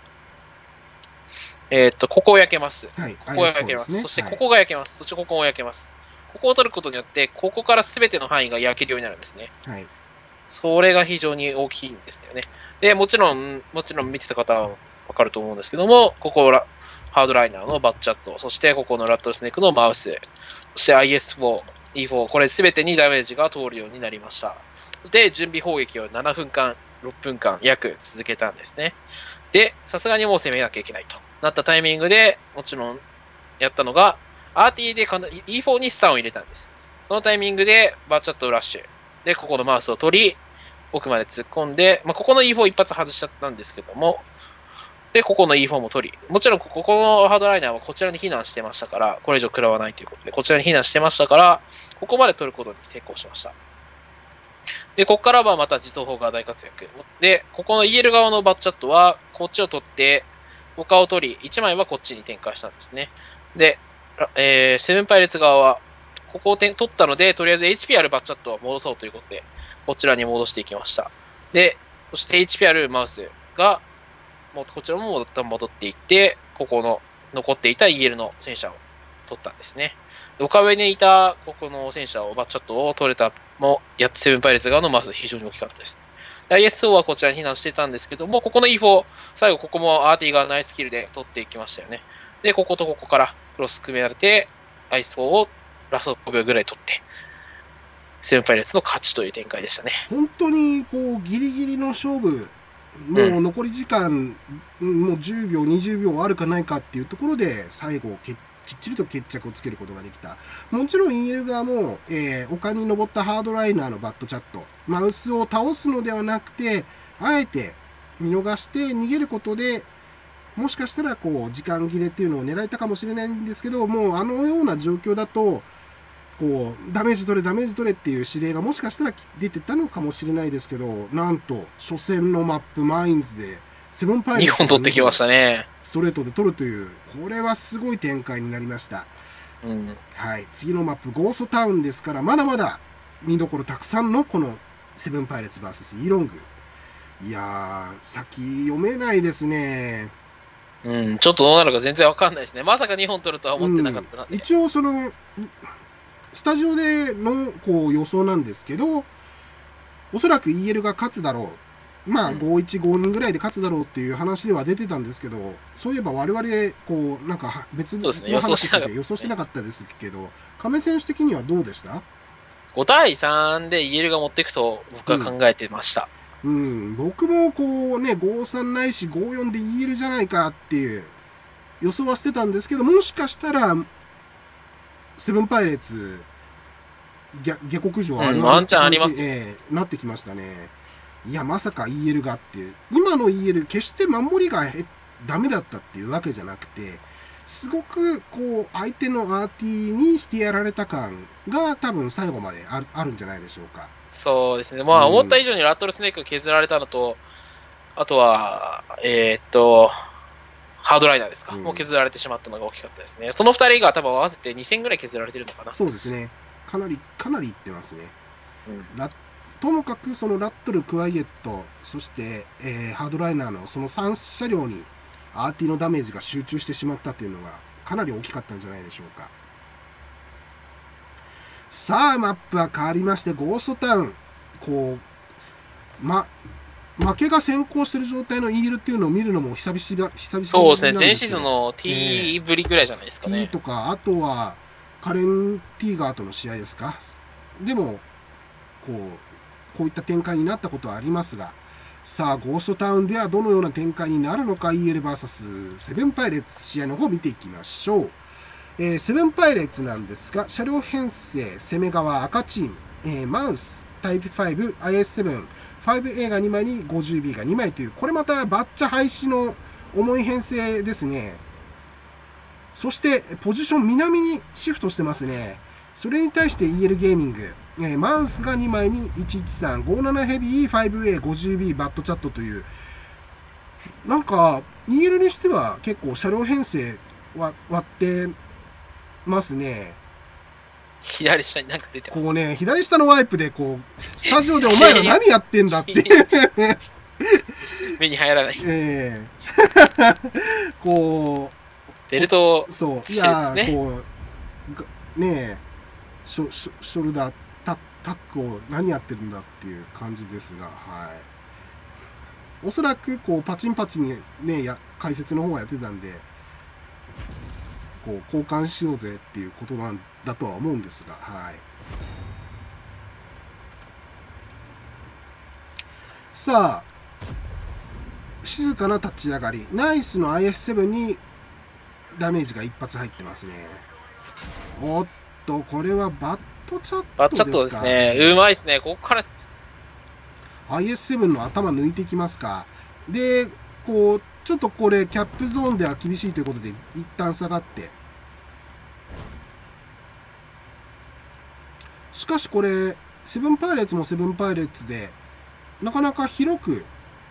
ここを焼けます。 はい、 ここが焼けます。そしてここが焼けます。そしてここも焼けます。 ここを取ることによって、ここから全ての範囲が焼けるようになるんですね。 はい。 それが非常に大きいんですよね。で、もちろん見てた方はわかると思うんですけども、ここハードライナーのバッチャット、そしてここのラットルスネークのマウス、そして IS4、E4、これ全てにダメージが通るようになりました。で、準備砲撃を7分間、6分間約続けたんですね。で、さすがにもう攻めなきゃいけないとなったタイミングで、もちろんやったのが、RT でE4 にスタンを入れたんです。そのタイミングでバッチャットラッシュ。で、ここのマウスを取り、奥まで突っ込んで、ここの E4 一発外しちゃったんですけども、で、ここの E4 も取り、もちろんここのハードライナーはこちらに避難してましたから、これ以上食らわないということで、こちらに避難してましたから、ここまで取ることに成功しました。で、ここからはまた自走砲が大活躍。で、ここの EL 側のバッチャットは、こっちを取って、他を取り、1枚はこっちに展開したんですね。で、セブンパイレーツ側は、ここを取ったので、とりあえず HP あるバッチャットを戻そうということで、こちらに戻していきました。で、そして HP あるマウスが、もうこちらも戻っていって、ここの残っていた EL の戦車を取ったんですね。丘上にいたここの戦車をバッチャットを取れたも、セブンパイレーツ側のマウス非常に大きかったです。ISO はこちらに避難してたんですけども、ここの E4、最後ここも RT がナイスキルで取っていきましたよね。で、こことここからクロス組められて、ISO をラスト5秒ぐらい取って、セブンパイレーツの勝ちという展開でしたね。 本当にこうギリギリの勝負、もう残り時間、もう10秒、20秒あるかないかっていうところで、最後きっちりと決着をつけることができた。もちろん EL 側も、丘に登ったハードライナーのバットチャット、マウスを倒すのではなくて、あえて見逃して逃げることで、もしかしたらこう時間切れっていうのを狙えたかもしれないんですけど、もうあのような状況だと、こうダメージ取れっていう指令がもしかしたら出てたのかもしれないですけど、なんと初戦のマップマインズでセブンパイレーツ 2本取ってきましたね。 ストレートで取るという、これはすごい展開になりました。はい、次のマップゴーストタウンですから、まだまだ見どころたくさんのこのセブンパイレーツ VS イーロング。いやー、先読めないですね。 ちょっとどうなるか全然わかんないですね。まさか2本取るとは思ってなかったな、 一応そのスタジオでのこう予想なんですけど、おそらく EL が勝つだろう。5-1、5-2ぐらいで勝つだろうっていう話では出てたんですけど、そういえば我々、こう、なんか別の話で予想してなかったですけど、亀選手的にはどうでした？ 5対3で EL が持っていくと僕は考えてました。 僕もこうね、5-3ないし5-4で EL じゃないかっていう予想はしてたんですけど、もしかしたら、セブンパイレーツ下克上あるワンチャンありますよ、 なってきましたね。いや、まさか EL がっていう。今の EL、決して守りがダメだったっていうわけじゃなくて、すごくこう、相手の RT にしてやられた感が多分最後まであるんじゃないでしょうか。 そうですね。思った以上にラットルスネーク削られたのと、あとは、ハードライナーですか、もう削られてしまったのが大きかったですね。その2人が多分合わせて2000ぐらい削られてるのかな。 そうですね。かなりいってますね。ともかくそのラットル、クワイエット、そして、ハードライナーのその3車両に RT のダメージが集中してしまったというのがかなり大きかったんじゃないでしょうか。さあ、マップは変わりまして、ゴーストタウン、こう、負けが先行している状態の EL っていうのを見るのも久々 そうですね、前シーズンの T ぶりぐらいじゃないですかね。 T とか、あとはカレン・ティーガーとの試合ですか。でも、こういった展開になったことはありますが、さあ、ゴーストタウンではどのような展開になるのか、ELVS セブンパイレーツ試合の方を見ていきましょう。セブンパイレーツなんですが、車両編成、攻め側赤チーム、マウス、タイプ5、IS7、5A が2枚に 50B が2枚という、これまたバッチャ廃止の重い編成ですね。そして、ポジション南にシフトしてますね。それに対して EL ゲーミング、マウスが2枚に113、57ヘビー、5A、50B、バットチャットという、なんか EL にしては結構車両編成割ってますね。 左下になんか出てます。 こうね、左下のワイプでこう、スタジオでお前ら何やってんだって。 目に入らない。 こう、 ベルトそう、いや、こう、ねえ、 ショルダータックを何やってるんだっていう感じですが、はい、おそらくこうパチンパチンにね解説の方がやってたんで、こう交換しようぜっていうことなんだとは思うんですが、はい。さあ、静かな立ち上がり、ナイスの IS7 にダメージが一発入ってますね。おっと、これはバットチャットですか。 バットチャットですね。うまいですね。ここから IS7 の頭抜いてきますか。で、こうちょっとこれキャップゾーンでは厳しいということで一旦下がって、しかしこれセブンパイレーツもセブンパイレーツでなかなか広く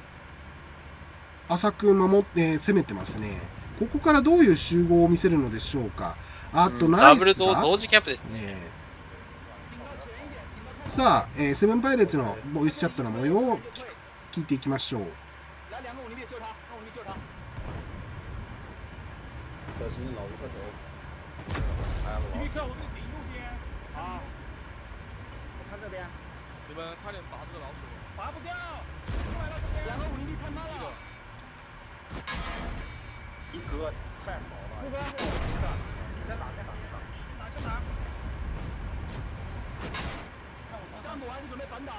浅く守って攻めてますね。ここからどういう集合を見せるのでしょうか。あとナイスが、 ダブルと同時キャップですね。 さあ、セブンパイレーツのボイスチャットの模様を聞いていきましょう。 你看我给你顶右边啊！我看这边，你们差点拔这个老鼠，拔不掉，出来了这边。250太慢了，一哥太好了。陆哥，你先打，先打。看我站不完，你准备反打。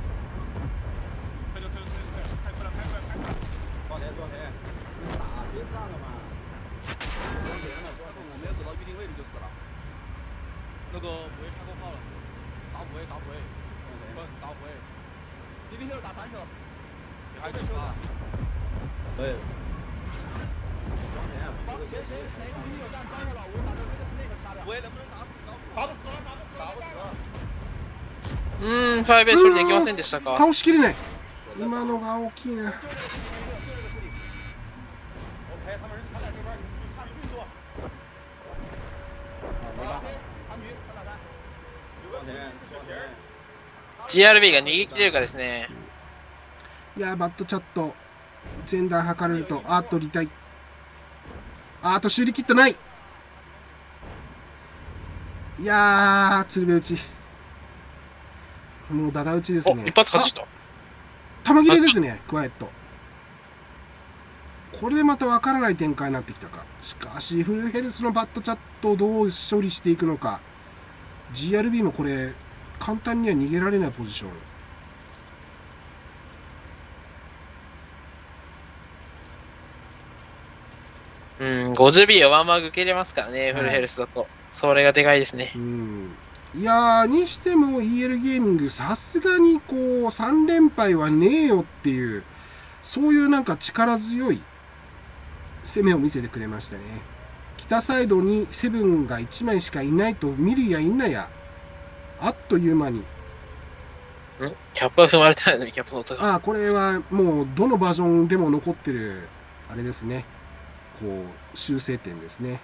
退，太快了。往前，打，别站了嘛。我没有走到预定位置就死了。那个五 A 开过炮了，打五 A，打五 A，一定要打反手，你还可以发。对。谁哪个武器有弹帮我了？我把这个 snake 杀掉。五 A 能不能打死？打不死。 5A 処理できませんでしたか。 倒しきれない。今のが大きいな。 GRB が逃げ切れるかですね。 いやバットチャット前段測れると、あっとリタイ、あと修理キットない。いやー鶴瓶打ち、もうダダ打ちですね。 一発勝ちと弾切れですね。クワイエット、これでまた分からない展開になってきたか。しかしフルヘルスのバットチャットをどう処理していくのか。 GRB もこれ簡単には逃げられないポジション。 50B をワンマーク受けれますからね、フルヘルスだと。それがでかいですね。 いやー、にしても EL ゲーミング、さすがにこう3連敗はねえよっていう、そういうなんか力強い攻めを見せてくれましたね。北サイドにセブンが1枚しかいないと見るやいなや、あっという間に。 キャップは踏まれてないのに、キャップの音が。 これはもうどのバージョンでも残ってる、あれですね。こう、修正点ですね。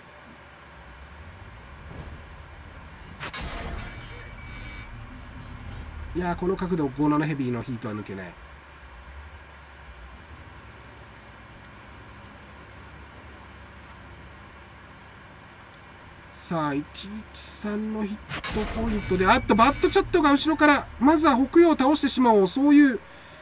いやー、この角度57ヘビーのヒートは抜けない。さあ113のヒットポイントで、あっとバットチャットが後ろからまずは北洋を倒してしまおう、そういう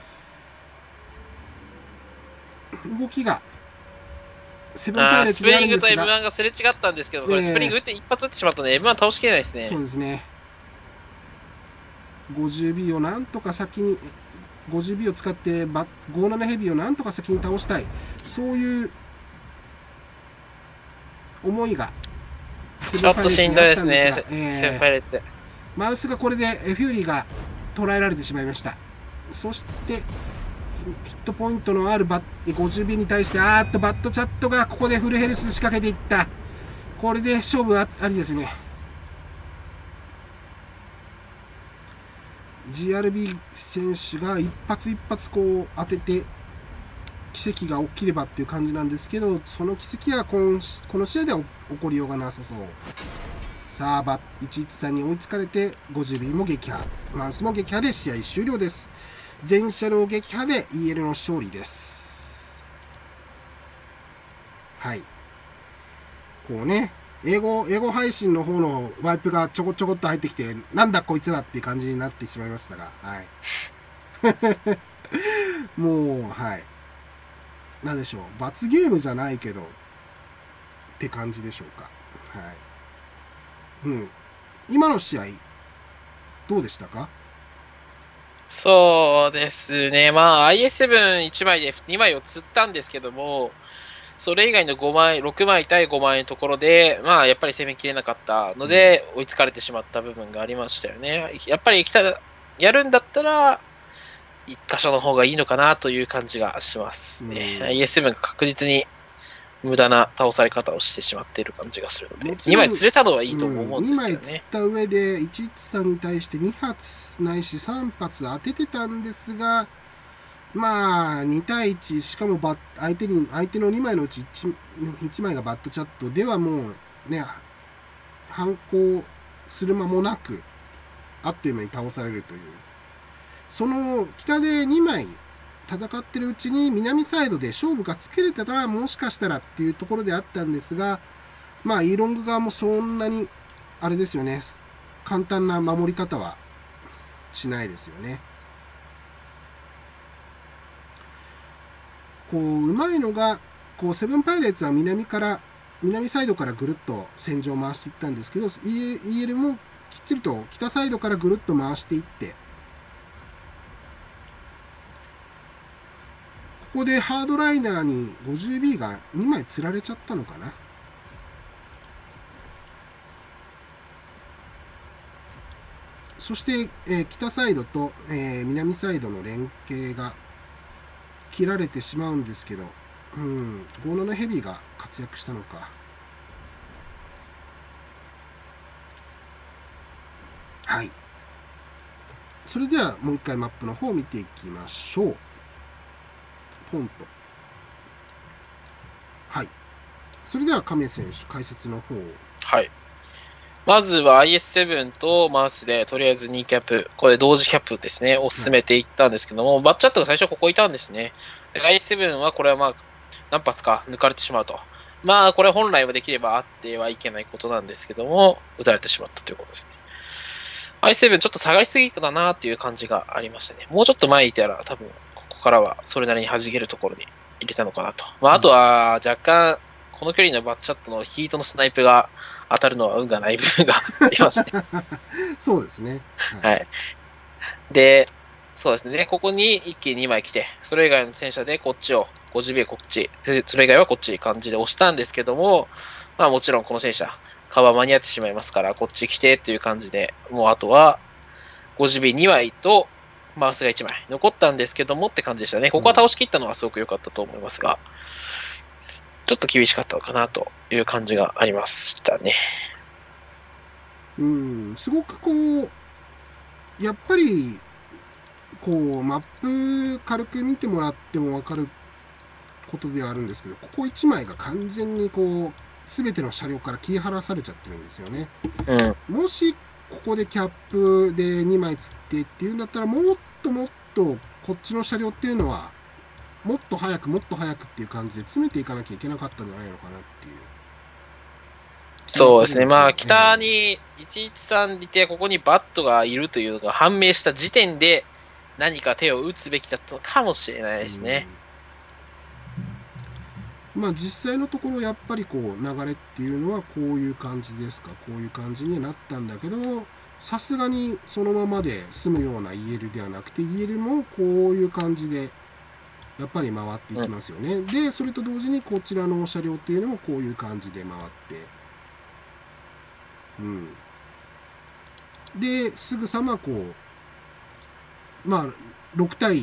動きがセブンパイレーツにあるんですが、 スプリングと M1 がすれ違ったんですけど、これスプリング打って一発打ってしまったので M1 倒しきれないですね。 そうですね。50B をなんとか先に、50B を使って57ヘビーをなんとか先に倒したい、そういう思いがちょっとしんどいですね、セブンパイレーツ。 マウスがこれでフューリーが捉えられてしまいました。そしてヒットポイントのある50B に対して、バットチャットがここでフルヘルス仕掛けていった。これで勝負ありですね。GRB 選手が一発一発こう当てて奇跡が起きればっていう感じなんですけど、その奇跡はこの試合では起こりようがなさそう。さあ113に追いつかれて 50B も撃破、マウスも撃破で試合終了です。全車両撃破で EL の勝利です。はい、こうね、 英語配信の方のワイプがちょこちょこっと入ってきて、なんだこいつらっていう感じになってしまいましたが、はい。もう、はい。なんでしょう。罰ゲームじゃないけど、って感じでしょうか。はい。うん。今の試合、どうでしたか？ そうですね。まあ、IS7-1 枚で2枚を釣ったんですけども、それ以外の5枚、6枚対5枚のところで、まあ、やっぱり攻めきれなかったので、追いつかれてしまった部分がありましたよね。やっぱりやるんだったら、1箇所の方がいいのかなという感じがしますね。IS7 が確実に無駄な倒され方をしてしまっている感じがするので、2枚釣れたのはいいと思うんですけどね。 2枚釣った上で、113に対して2発ないし3発当ててたんですが、まあ、2対1、しかも相手の2枚のうち 1枚がバッドチャットではもうね、反抗する間もなく、あっという間に倒されるという。その北で2枚戦ってるうちに南サイドで勝負がつけれたらもしかしたらっていうところであったんですが、まあイーロング側もそんなにあれですよね、簡単な守り方はしないですよね。こううまいのがこうセブンパイレーツは南サイドからぐるっと戦場を回していったんですけど、 EL もきっちりと北サイドからぐるっと回していって、ここでハードライナーに 50B が2枚釣られちゃったのかな。そして、北サイドと、南サイドの連携が切られてしまうんですけど、57ヘビーが活躍したのか。はい。それではもう一回マップの方を見ていきましょう。ポンと。はい。それでは亀選手、解説の方を。 はい。まずは IS7 とマウスでとりあえず2キャップ、これ同時キャップですね、を進めていったんですけども、バッチャットが最初ここいたんですね。IS7 はこれはまあ何発か抜かれてしまうと。まあこれ本来はできればあってはいけないことなんですけども、撃たれてしまったということですね。I7 ちょっと下がりすぎだなっていう感じがありましたね。もうちょっと前いたら多分ここからはそれなりに弾けるところに入れたのかなと。まああとは若干この距離のバッチャットのヒートのスナイプが当たるのは運がない部分がありますね。 そうですね。 はい。で、そうですね。ここに一気に2枚来て、それ以外の戦車でこっちを、50B こっち、それ以外はこっち感じで押したんですけども、まあもちろんこの戦車、カバー間に合ってしまいますから、こっち来てっていう感じで、もうあとは 50B2 枚とマウスが1枚残ったんですけどもって感じでしたね。ここは倒しきったのはすごく良かったと思いますが、ちょっと厳しかったのかなという感じがありましたね。 すごくこう、やっぱり、こう、マップ軽く見てもらっても分かることではあるんですけど、ここ1枚が完全にこう、すべての車両から切り離されちゃってるんですよね。もし、ここでキャップで2枚釣ってっていうんだったら、もっともっとこっちの車両っていうのは、もっと早くっていう感じで詰めていかなきゃいけなかったんじゃないのかなっていう。 そうですね。まあ、北に113いて、ここにバットがいるというのが判明した時点で、何か手を打つべきだったのかもしれないですね。 まあ、実際のところ、やっぱりこう、流れっていうのはこういう感じですか、こういう感じになったんだけど、さすがにそのままで済むような EL ではなくて、EL もこういう感じで、やっぱり回っていきますよね。で、それと同時にこちらの車両っていうのもこういう感じで回って、で、すぐさまこう、まあ、6対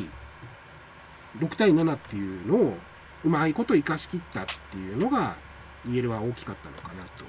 7っていうのをうまいこと生かしきったっていうのが、EL は大きかったのかなと。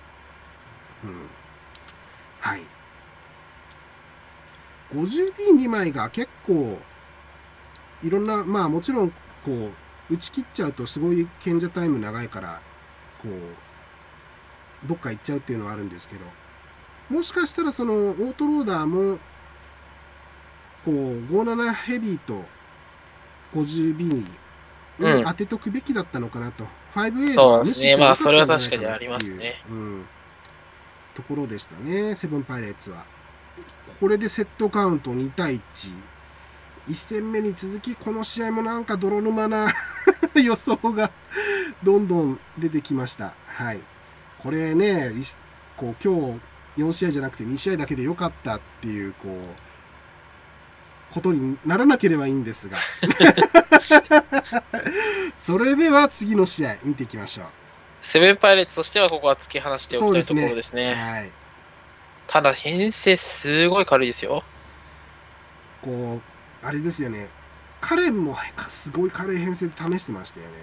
はい。50B2 枚が結構、いろんな、まあもちろん、こう、打ち切っちゃうとすごい賢者タイム長いから、こう、どっか行っちゃうっていうのはあるんですけど、もしかしたらそのオートローダーも、こう、57ヘビーと 50B に当てとくべきだったのかなと。5A そうですね。 は無視してまあ、それはよかったんじゃないかな確かにありますね。 っていうところでしたね、セブンパイレーツは。これでセットカウント2対1。1戦目に続き、この試合もなんか泥沼な予想がどんどん出てきました。はい。これね、こう今日4試合じゃなくて2試合だけで良かったっていう、ことにならなければいいんですが。それでは次の試合見ていきましょう。 セブンパイレーツとしてはここは突き放しておきたいところですね。 はい。 ただ編成すごい軽いですよ。 あれですよね。彼もすごい軽い編成で試してましたよね。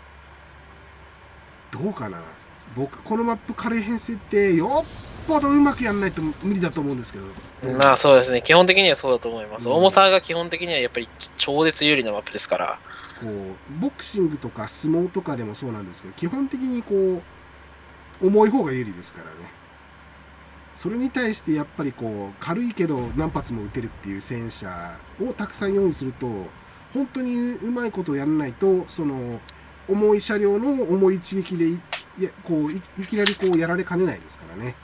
どうかな。僕このマップ軽い編成ってよっぽどうまくやんないと無理だと思うんですけど。 まあそうですね。基本的にはそうだと思います。重さが基本的にはやっぱり超絶有利なマップですから。 ボクシングとか相撲とかでもそうなんですけど、基本的に重い方が有利ですからね。それに対してやっぱり軽いけど何発も撃てるっていう戦車をたくさん用意すると、本当にうまいことをやらないと、その重い車両の重い一撃でいきなりやられかねないですからね。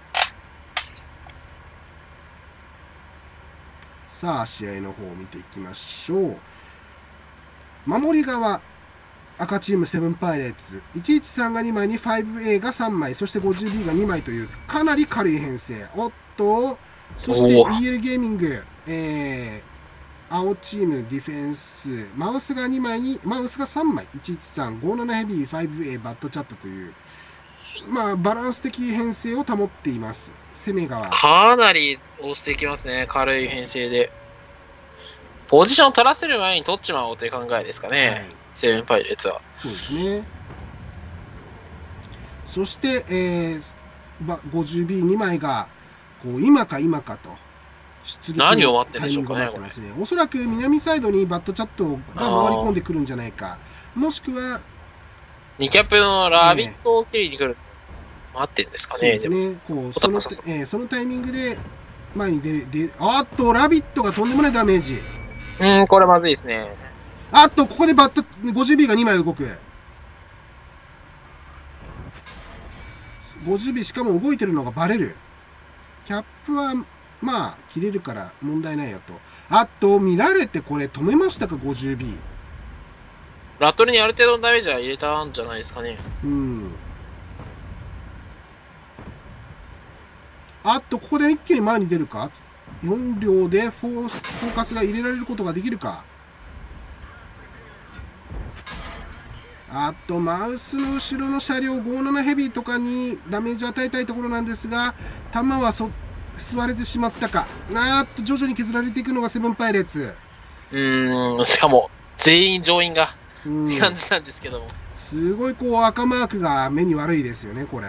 さあ試合の方を見ていきましょう。守り側赤チームセブンパイレーツ、113が2枚に 5A が3枚、そして 50B が2枚というかなり軽い編成。おっと、そして EL ゲーミング、青チームディフェンス、マウスが2枚にマウスが3枚、113、57ヘビー、5A、バッドチャットという、バランス的編成を保っています。攻め側。 かなり押していきますね、軽い編成で。ポジションを取らせる前に取っちまおうという考えですかね。はい、セブンパイレーツは。 そうですね。そして、50B2 枚が今か今かと出撃のタイミングになってますね。おそらく南サイドにバッドチャットが回り込んでくるんじゃないか、もしくは 2キャップのラビットを切りに来る、待ってるんですかね。 そうですね。そのタイミングで前に出る。あっとラビットがとんでもないダメージ。 これまずいですね。 あっと、ここでバット、50B が2枚動く。50B しかも動いてるのがバレる。キャップは、切れるから問題ないよと。あっと、見られてこれ止めましたか、50B。 ラトルにある程度のダメージは入れたんじゃないですかね。 あっと、ここで一気に前に出るか。4両でフォーカスが入れられることができるか。あとマウスの後ろの車両57ヘビーとかにダメージを与えたいところなんですが、弾は吸われてしまったか。徐々に削られていくのがセブンパイレーツ。 しかも全員乗員がって感じなんですけども、 すごい赤マークが目に悪いですよね、これ。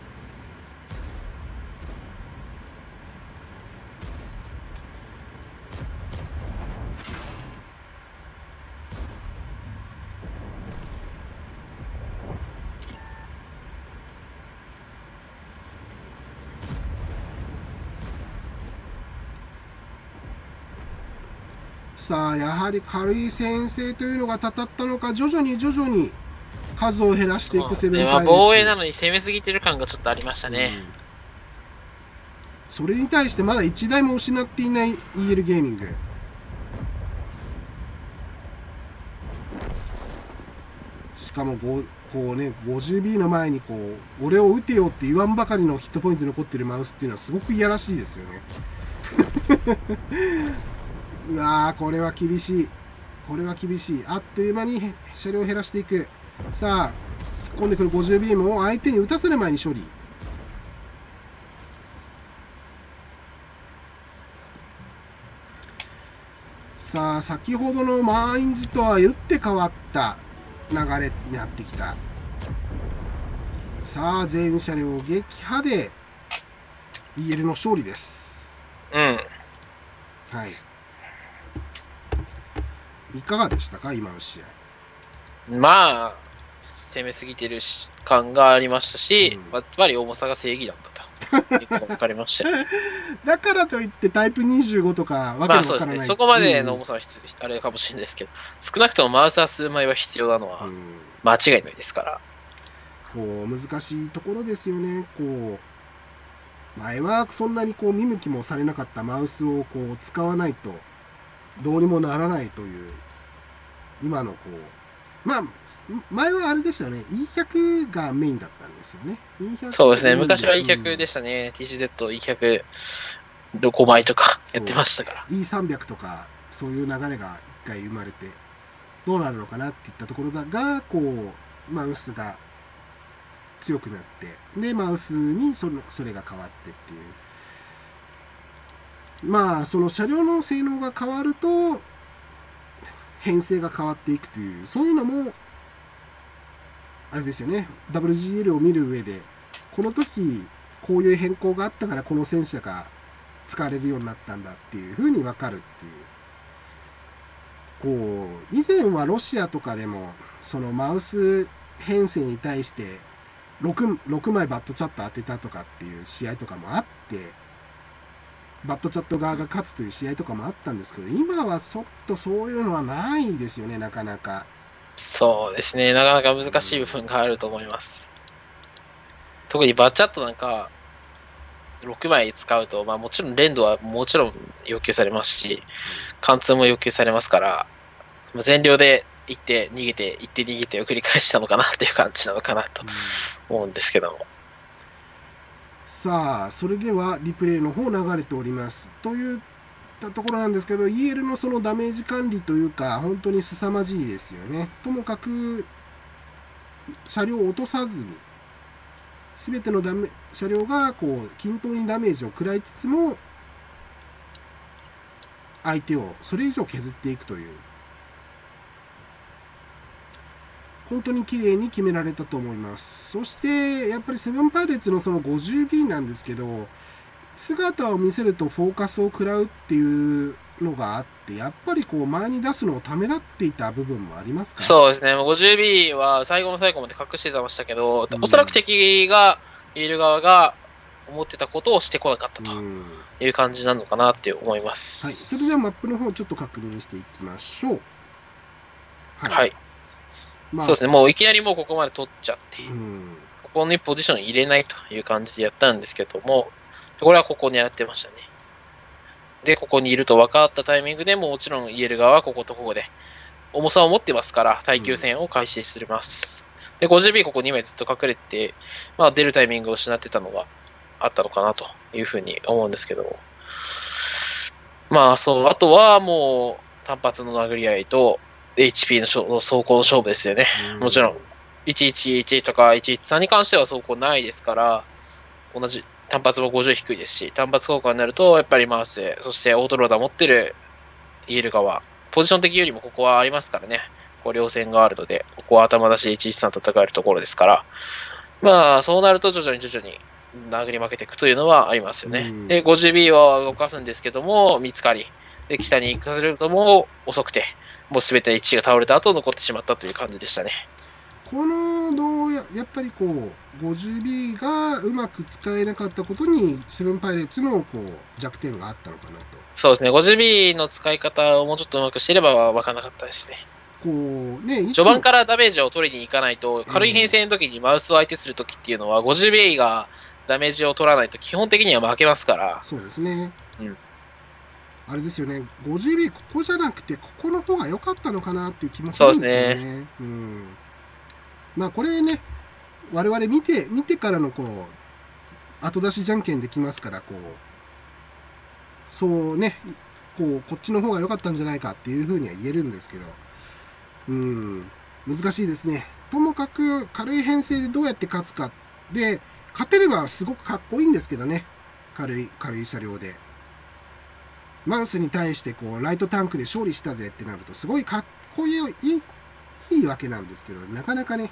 さあやはり軽い編成というのがたたったのか、徐々に数を減らしていくセブンパイレーツ。 防衛なのに攻めすぎてる感がちょっとありましたね。 それに対してまだ1台も失っていない EL ゲーミング。しかも50B の前に俺を撃てよって言わんばかりのヒットポイント残ってるマウスっていうのはすごくいやらしいですよね。うわー、これは厳しい。あっという間に車両を減らしていく。さあ突っ込んでくる 50B も相手に撃たせる前に処理。さあ先ほどのマインズとは打って変わった流れになってきた。さあ全車両撃破で EL の勝利です。はい、いかがでしたか今の試合。 攻めすぎてる感がありましたし、やっぱり重さが正義なんだ結構分かりましたよね。 だからといってタイプ25とかわけまあのわからない。 そうですね。そこまでの重さはあれかもしれないですけど、少なくともマウスは数枚は必要なのは間違いないですから。 こう難しいところですよね。こう前はそんなにこう見向きもされなかったマウスをこう使わないとどうにもならないという今のこうまあ前はあれでしたね。E100 がメインだったんですよね。E100 そうですね。昔は E100 でしたね。TCZ、E100、5枚とかやってましたから。 E300 とかそういう流れが一回生まれてどうなるのかなっていったところだがこうマウスが強くなってでマウスにそれが変わってっていうまあその車両の性能が変わると編成が変わっていくというそういうのもあれですよね。 WGL を見る上でこの時こういう変更があったからこの戦車が使われるようになったんだっていう風に分かるっていうこう以前はロシアとかでもそのマウス編成に対して6枚バットチャット当てたとかっていう試合とかもあってバットチャット側が勝つという試合とかもあったんですけど今はちょっとそういうのはないですよね。なかなかそうですね。なかなか難しい部分があると思います。特にバッチャットなんか6枚使うと、まあもちろん連動はもちろん要求されますし、貫通も要求されますから、全量で行って逃げて、行って逃げてを繰り返したのかなっていう感じなのかなと思うんですけども。 さあそれではリプレイの方流れておりますといったところなんですけど EL のそのダメージ管理というか本当に凄まじいですよね。ともかく車両を落とさずに全ての車両がこう均等にダメージを食らいつつも相手をそれ以上削っていくという本当に綺麗に決められたと思います。そしてやっぱりセブンパイレーツのその 50B なんですけど姿を見せるとフォーカスを食らうっていうのがあってやっぱりこう前に出すのをためらっていた部分もありますか。 そうですね。50B は最後の最後まで隠してましたけど、おそらく敵がいる側が思ってたことをしてこなかったという感じなのかなって思います。 はい、それではマップの方をちょっと確認していきましょう。 はい。まあ、そうですね。もういきなりもうここまで取っちゃって、ここにポジション入れないという感じでやったんですけども、これはここにやってましたね。で、ここにいると分かったタイミングでもちろん EL 側はこことここで重さを持ってますから耐久戦を開始します。で、50B ここ2枚ずっと隠れて、まあ、出るタイミングを失ってたのがあったのかなというふうに思うんですけども。まあ、そう、あとはもう単発の殴り合いと HP の走行の勝負ですよね。もちろん、111とか113に関しては走行ないですから、同じ単発も50低いですし、単発効果になると、やっぱりマウスで、そしてオートローダー持ってる EL 側、ポジション的よりもここはありますからね。こう両線があるので、ここは頭出しで113と戦えるところですから、まあ、そうなると徐々に殴り負けていくというのはありますよね。で、50B は動かすんですけども、見つかり、で、北に行かせるとも遅くて、もうすべて1が倒れた後残ってしまったという感じでしたね。 このやっぱりこう 50B がうまく使えなかったことにセブンパイレーツのこう弱点があったのかなと。 そうですね。50B の使い方をもうちょっとうまくしていれば分からなかったですね。 こうね、 序盤からダメージを取りに行かないと、軽い編成の時にマウスを相手する時っていうのは 50B がダメージを取らないと基本的には負けますから。 そうですね。あれですよね、50B ここじゃなくてここの方が良かったのかなっていう気もするんですよね。まあこれね、我々見てからのこう後出しじゃんけんできますからこうそうねこっちの方が良かったんじゃないかっていうふうには言えるんですけど、難しいですね。ともかく軽い編成でどうやって勝つかで勝てればすごくかっこいいんですけどね。軽い車両でマウスに対してこうライトタンクで勝利したぜってなるとすごいかっこいいわけなんですけど、なかなかね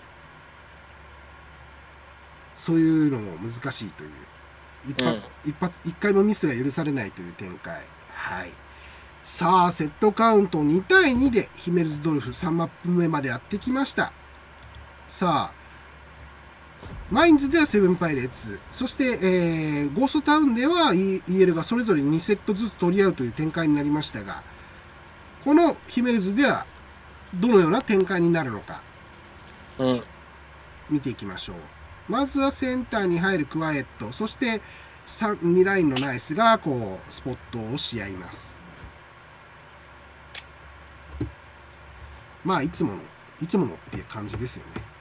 そういうのも難しいという一回もミスが許されないという展開。はい。さあセットカウント2対2でヒメルズドルフ3マップ目までやってきました。さあマインズではセブンパイレーツ、そして、ゴーストタウンでは EL がそれぞれ2セットずつ取り合うという展開になりましたが、このヒメルズではどのような展開になるのか、見ていきましょう。まずはセンターに入るクワイエット、そして2ラインのナイスがこうスポットをし合います。まあいつものっていう感じですよね。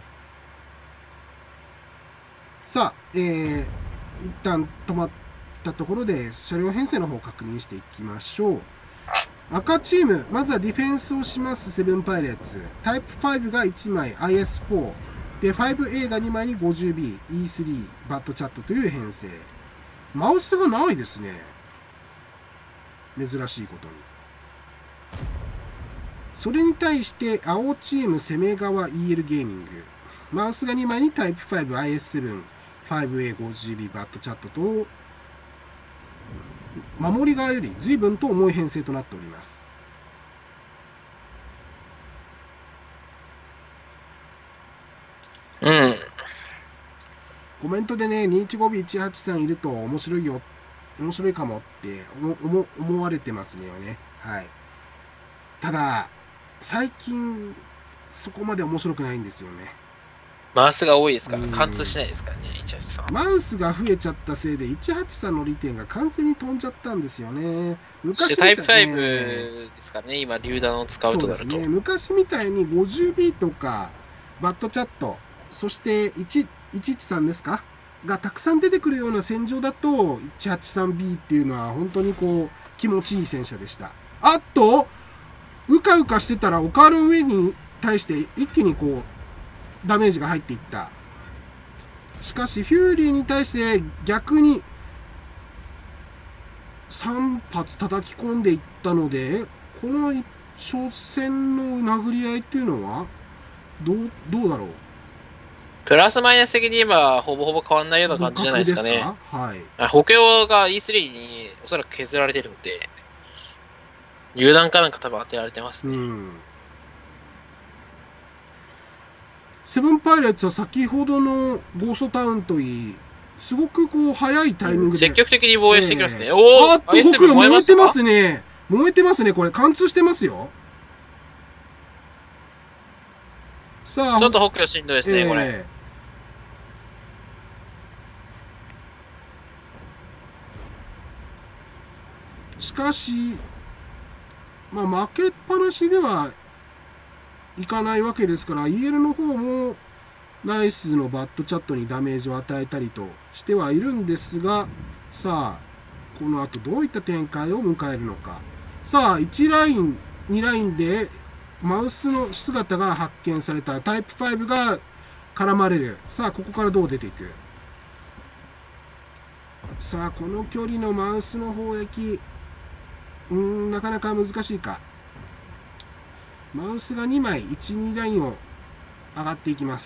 さあ、一旦止まったところで車両編成の方を確認していきましょう。赤チーム、まずはディフェンスをしますセブンパイレーツ。タイプ5が1枚 IS4 で 5A が2枚に 50B、E3、バッドチャットという編成。マウスがないですね。珍しいことに。それに対して青チーム攻め側 EL ゲーミング。マウスが2枚にタイプ 5IS7、5A、50B、バッドチャットと、守り側より随分と重い編成となっております。コメントでね、215B183 いると面白いかもって思われてますよね。はい。ただ、最近、そこまで面白くないんですよね。 マウスが多いですから、貫通しないですからね、183。 マウスが増えちゃったせいで、183の利点が完全に飛んじゃったんですよね。 昔タイプ5ですからね、今、リューダンを使うとなると。そうですね、 昔みたいに 50B とか、バッドチャット、そして113ですかがたくさん出てくるような戦場だと、183B っていうのは本当にこう、気持ちいい戦車でした。あと、うかうかしてたら、おかの上に対して一気にこう、ダメージが入っていった。しかし、フューリーに対して逆に3発叩き込んでいったので、この初戦の殴り合いっていうのはどうだろう。 プラスマイナス的に言えばほぼほぼ変わんないような感じじゃないですかね。 はい。 補強が E3 におそらく削られてるので、榴弾かなんか多分当てられてますね。 セブンパイレーツは先ほどのゴーストタウンといい、すごくこう早いタイミングで、 積極的に防衛してきますね。 あっと、北路燃えてますね。燃えてますね。これ貫通してますよ。さあ、 ちょっと北路しんどいですね、これ。 しかし、まあ、負けっぱなしではいかないわけですから、EL の方もナイスのバッドチャットにダメージを与えたりとしてはいるんですが、さあ、この後どういった展開を迎えるのか。さあ、1ライン、2ラインでマウスの姿が発見された。タイプ5が絡まれる。さあ、ここからどう出ていく。さあ、この距離のマウスの砲撃、なかなか難しいか。マウスが2枚、1、2ラインを上がっていきます。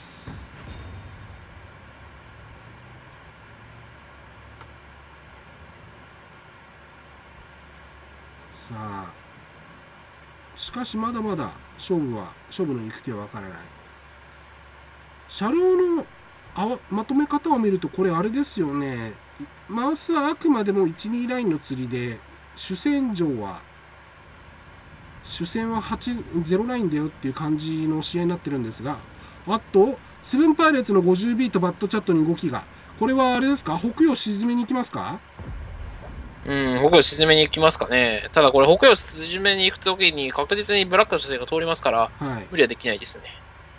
さあ、しかしまだまだ勝負の行く手はわからない。車両のまとめ方を見ると、これあれですよね。マウスはあくまでも1、2ラインの釣りで、主戦は0ラインだよっていう感じの試合になってるんですが、あと、セブンパイレーツの 50B とバッドチャットに動きが。これはあれですか？北洋沈めに行きますか？ 北洋沈めに行きますかね。ただこれ北洋沈めに行くときに確実にブラックの姿勢が通りますから、無理はできないですね。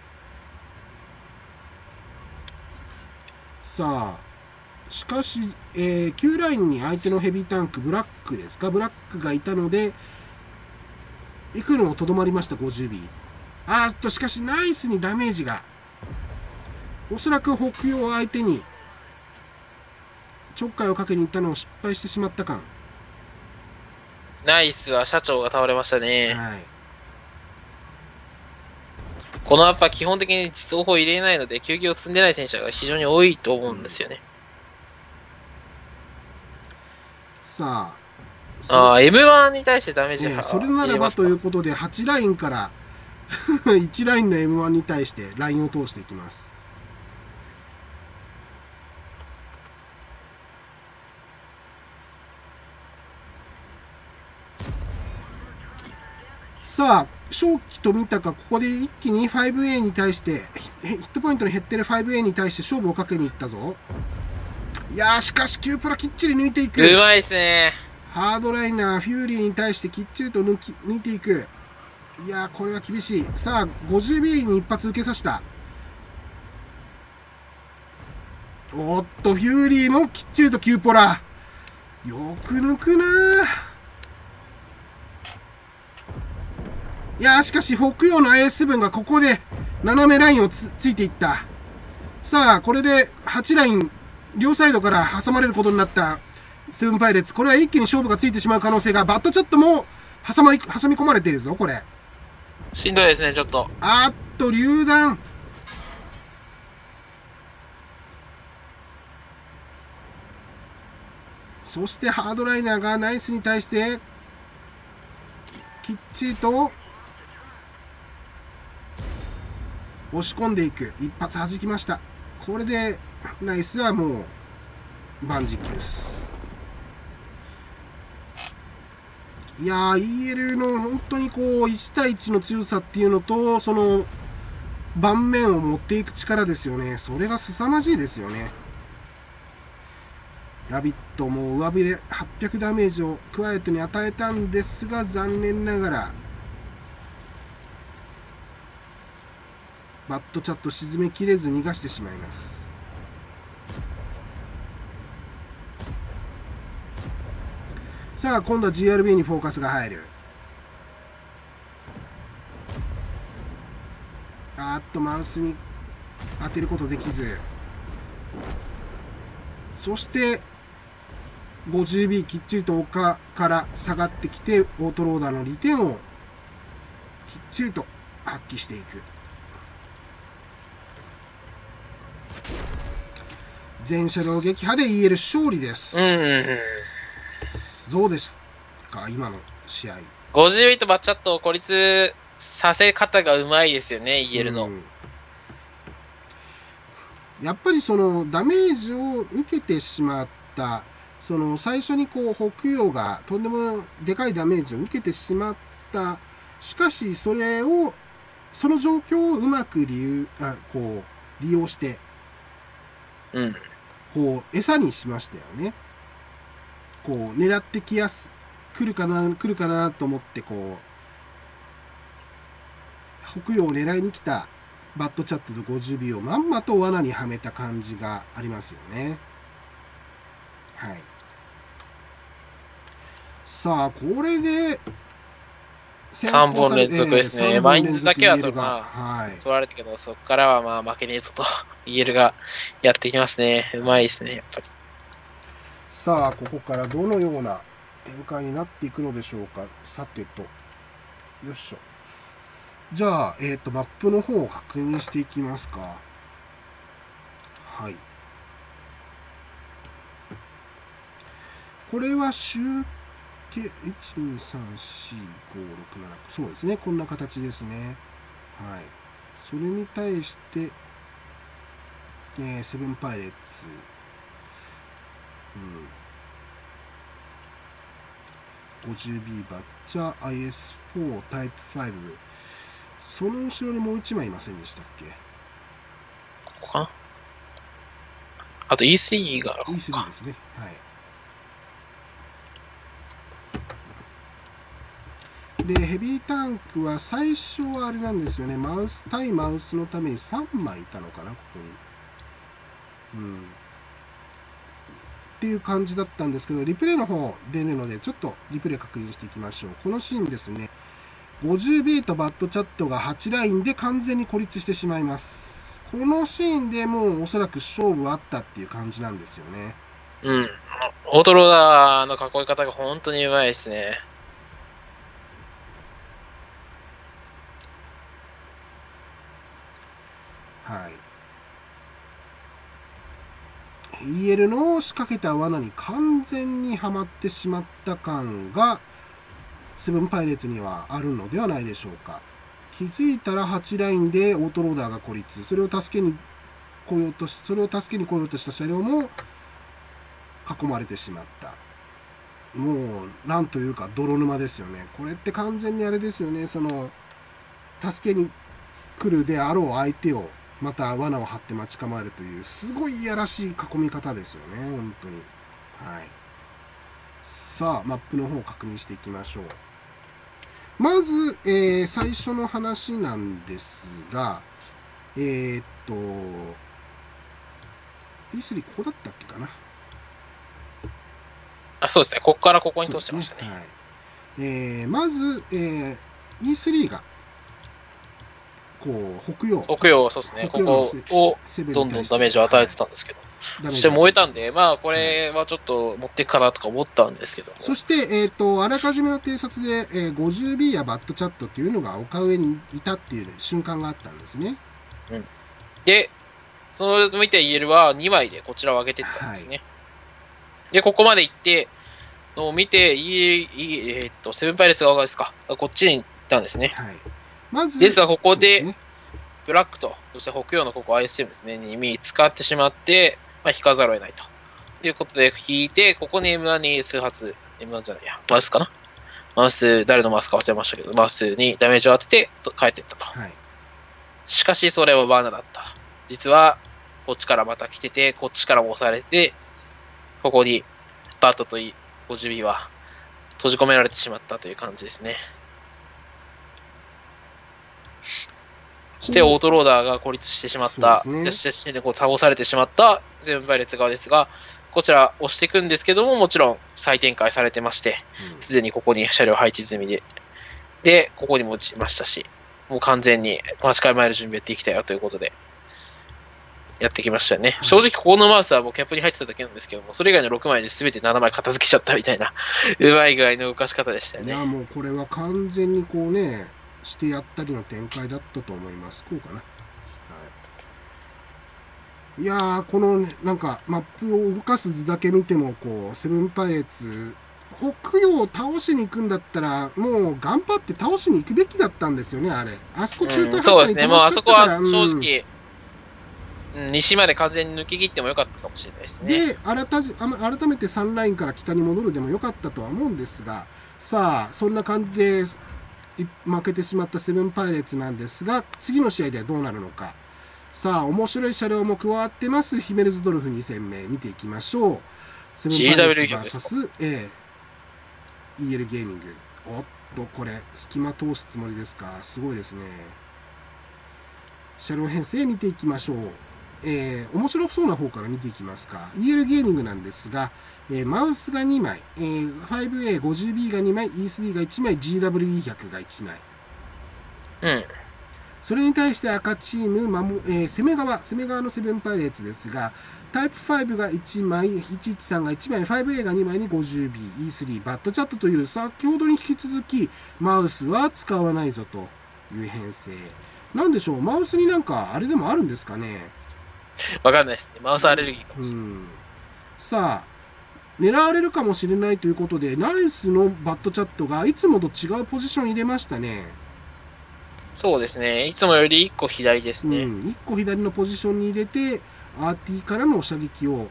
さあ、しかし、9ラインに相手のヘビータンク、ブラックですか？ブラックがいたので、行くのもとどまりました、50B。しかし、ナイスにダメージが。おそらく北洋相手に、ちょっかいをかけに行ったのを失敗してしまった感。 ナイスは社長が倒れましたね。 はい。 このアップは基本的に実装法を入れないので、休憩を積んでない選手が非常に多いと思うんですよね。 さあ、M1 に対してダメージが、それならばということで、8ラインから1ラインの M1 に対してラインを通していきます。 さあ、正気富高、ここで一気に 5A に対して、ヒットポイントの減ってる 5A に対して勝負をかけにいったぞ。いやー、しかし、キュープラきっちり抜いていく。 うまいですね。 ハードライナー、フューリーに対してきっちりと抜いていく。いやー、これは厳しい。さあ、50B に一発受けさせた。おっと、フューリーもきっちりとキューポラ。よく抜くなー。いやー、しかし、北洋の IS7 がここで斜めラインをついていった。さあ、これで8ライン、両サイドから挟まれることになったセブンパイレーツ。これは一気に勝負がついてしまう可能性が、バットチャットも挟み込まれているぞ、これ。 しんどいですね、ちょっと。 あっと、榴弾。そしてハードライナーがナイスに対してきっちりと押し込んでいく。一発弾きました。これでナイスはもう万事休す。いやー EL の本当にこう1対1の強さっていうのと、その盤面を持っていく力ですよね。それが凄まじいですよね。ラビットも上振れ800ダメージをクワイエットに与えたんですが、残念ながらバットチャット沈めきれず逃がしてしまいます。さあ今度は GRB にフォーカスが入る。あっとマウスに当てることできず、そして50B きっちりと丘から下がってきて、オートローダーの利点をきっちりと発揮していく。全車両撃破で EL 勝利です。どうですか今の試合。 50とバッチャットを孤立させ方がうまいですよね、EL の。 やっぱりそのダメージを受けてしまった、その最初にこう北洋がとんでもでかいダメージを受けてしまった。しかしその状況をうまく利用して、こう餌にしましたよね。こう狙って来るかなと思って、こう北洋を狙いに来たバットチャットと 50B をまんまと罠にはめた感じがありますよね。はい。さあこれで 3本連続ですね。マインズだけは取られたけど、そこからはまあ負けねえぞと EL がやってきますね。うまいですね、やっぱり。 さあここからどのような展開になっていくのでしょうか。さてと、よいしょ。じゃあ、マップの方を確認していきますか。はい。これは集計、1、2、3、4、5、6、7、そうですね。こんな形ですね。はい。それに対して、セブンパイレーツ。50B バッチャー IS4 タイプ5。その後ろにもう1枚いませんでしたっけ。 ここかな。あと E3 がある。 E3 ですね。はい。で、ヘビータンクは最初はあれなんですよね。対マウスのために3枚いたのかな、ここに。っていう感じだったんですけど、リプレイの方出るので、ちょっとリプレイ確認していきましょう。このシーンですね。50B とバットチャットが8ラインで完全に孤立してしまいます。このシーンでもうおそらく勝負あったっていう感じなんですよね。 オートローダーの囲い方が本当にうまいですね。 はい。EL の仕掛けた罠に完全にはまってしまった感がセブンパイレーツにはあるのではないでしょうか。気づいたら8ラインでオートローダーが孤立。それを助けに来ようとした車両も囲まれてしまった。 もうなんというか泥沼ですよね。これって完全にあれですよね。その助けに来るであろう相手をまた罠を張って待ち構えるというすごいいやらしい囲み方ですよね、本当に。はい。さあマップの方を確認していきましょう。まず、最初の話なんですが、E3 ここだったっけかな。 あ、そうですね。ここからここに通してましたね。 はい。まず、E3 がこう北洋、 そうですね。ここをどんどんダメージを与えてたんですけど、そして燃えたんで、まあこれはちょっと持っていくかなとか思ったんですけども。 そして、あらかじめの偵察で、50B やバッドチャットっていうのが丘上にいたっていう瞬間があったんですね。 うん。で、それを見て EL は2枚でこちらを上げていったんですね。はい、で、ここまで行って、見て、セブンパイレーツ側ですか。こっちに行ったんですね。はい。まず、ですが、ここで、ブラックと、そして北洋のここ ISM ですね、に見つかってしまって、まあ、引かざるを得ないと。ということで、引いて、ここに M1 に数発、M1 じゃないや、マウスかな。マウス、誰のマウスか忘れましたけど、マウスにダメージを当てて、帰っていったと。はい、しかし、それは罠だった。実は、こっちからまた来てて、こっちからも押されて、ここに、バットといい、50B は閉じ込められてしまったという感じですね。そしてオートローダーが孤立してしまった、そしてこう倒されてしまったゼブンバイレッツ側ですが、こちら押していくんですけども、もちろん再展開されてまして、すでにここに車両配置済みで、ここにも落ちましたし、もう完全に待ち構える準備やっていきたいよということで、やってきましたよね。正直ここのマウスはもうキャップに入ってただけなんですけども、それ以外の6枚で全て7枚片付けちゃったみたいなうまい具合の動かし方でしたよね。 いやもうこれは完全にこうねしてやったりの展開だったと思います。こうかな。はい、いやーこの、ね、なんかマップを動かす図だけ見てもこうセブンパイレーツ北洋を倒しに行くんだったらもう頑張って倒しに行くべきだったんですよね。あれあそこ中途半端に止まっちゃったから、 そうですね。もうあそこは正直、西まで完全に抜き切ってもよかったかもしれないですね。 で改めて3ラインから北に戻るでもよかったとは思うんですが、さあそんな感じで負けてしまったセブンパイレーツなんですが、次の試合ではどうなるのか。さあ面白い車両も加わってます。ヒメルズドルフ2戦目見ていきましょう。 セブンパイレーツ VS EL ゲーミング。おっとこれ隙間通すつもりですか。すごいですね。車両編成見ていきましょう。面白そうな方から見ていきますか。EL ゲーミングなんですが、マウスが2枚、5A、50B が2枚、E3 が1枚、GWE100 が1枚。 うん。 それに対して赤チーム、攻め側のセブンパイレーツですが、タイプ5が1枚、113が1枚、5A が2枚に 50B、E3、バッドチャットという先ほどに引き続き、マウスは使わないぞという編成。なんでしょう、マウスになんかあれでもあるんですかね。 わかんないですね。マウスアレルギーかもしれない。 さあ、狙われるかもしれないということで、ナイスのバッドチャットがいつもと違うポジション入れましたね。 そうですね。いつもより1個左ですね。 1個左のポジションに入れて、RT からの射撃を。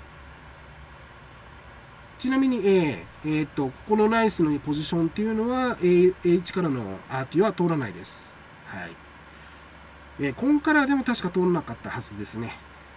ちなみに、ここのナイスのポジションっていうのは、H からの RT は通らないです。はい。こんからでも確か通らなかったはずですね。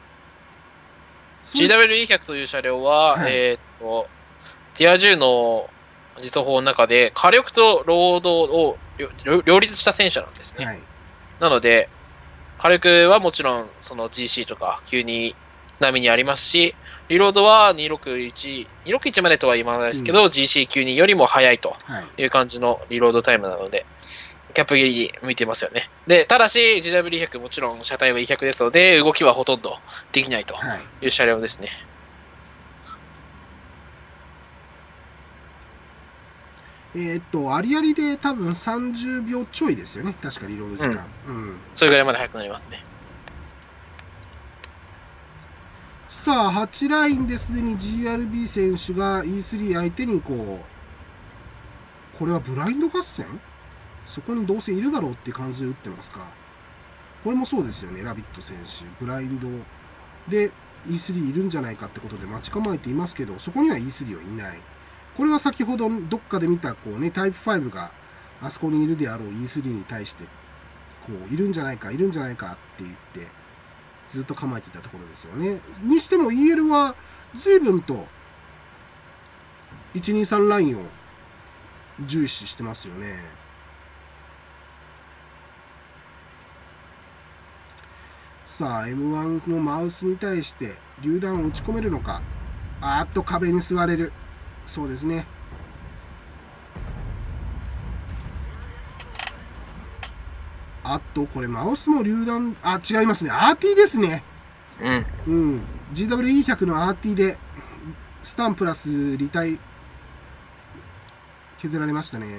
GWE100 という車両は、はい、ティア10の自走砲の中で火力と労働を両立した戦車なんですね。はい、なので、火力はもちろんその GC とか92並みにありますし、リロードは261までとは言わないですけど、GC92 よりも速いという感じのリロードタイムなので、キャップギリ向いてますよね。で、ただし GW100 もちろん車体は E100 ですので、動きはほとんどできないという車両ですね。 ありありで多分30秒ちょいですよね。確かリロード時間。 それぐらいまで速くなりますね。 さあ、8ラインですでに GRB 選手が E3 相手にこれはブラインド合戦？そこにどうせいるだろうっていう感じで打ってますか。これもそうですよね。ラビット選手ブラインドで E3 いるんじゃないかってことで待ち構えていますけど、そこには E3 はいない。 これは先ほどどっかで見たこう、ね、タイプ5があそこにいるであろう E3 に対してこういるんじゃないかいるんじゃないかって言ってずっと構えていたところですよね。にしても EL は随分と123ラインを重視してますよね。さあ M1 のマウスに対して榴弾を打ち込めるのか。壁に座れる。そうですね。これマウスも榴弾、違いますね。RT ですね。 うん。 GWE100 の RT で、スタンプラス履帯、削られましたね。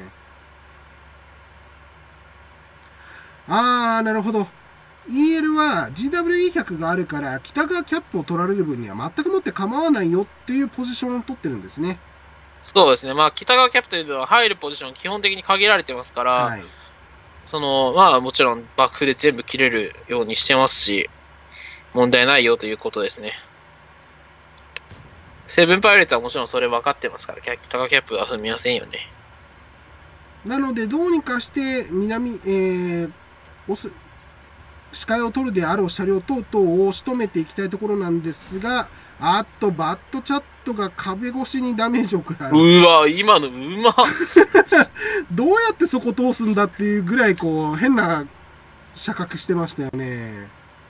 なるほど。EL は GWE100 があるから、北側キャップを取られる分には全くもって構わないよっていうポジションを取ってるんですね。 そうですね。北側キャップというのは入るポジション基本的に限られてますから、はい、もちろんバックで全部切れるようにしてますし、問題ないよということですね。セブンパイレーツはもちろんそれ分かってますから、北側キャップは踏みませんよね。 なので、どうにかして視界を取るであろう車両等々を仕留めていきたいところなんですが、バットチャットが壁越しにダメージを食らう。 うわ、今のうまどうやってそこ通すんだっていうぐらい、こう、変な射角してましたよね。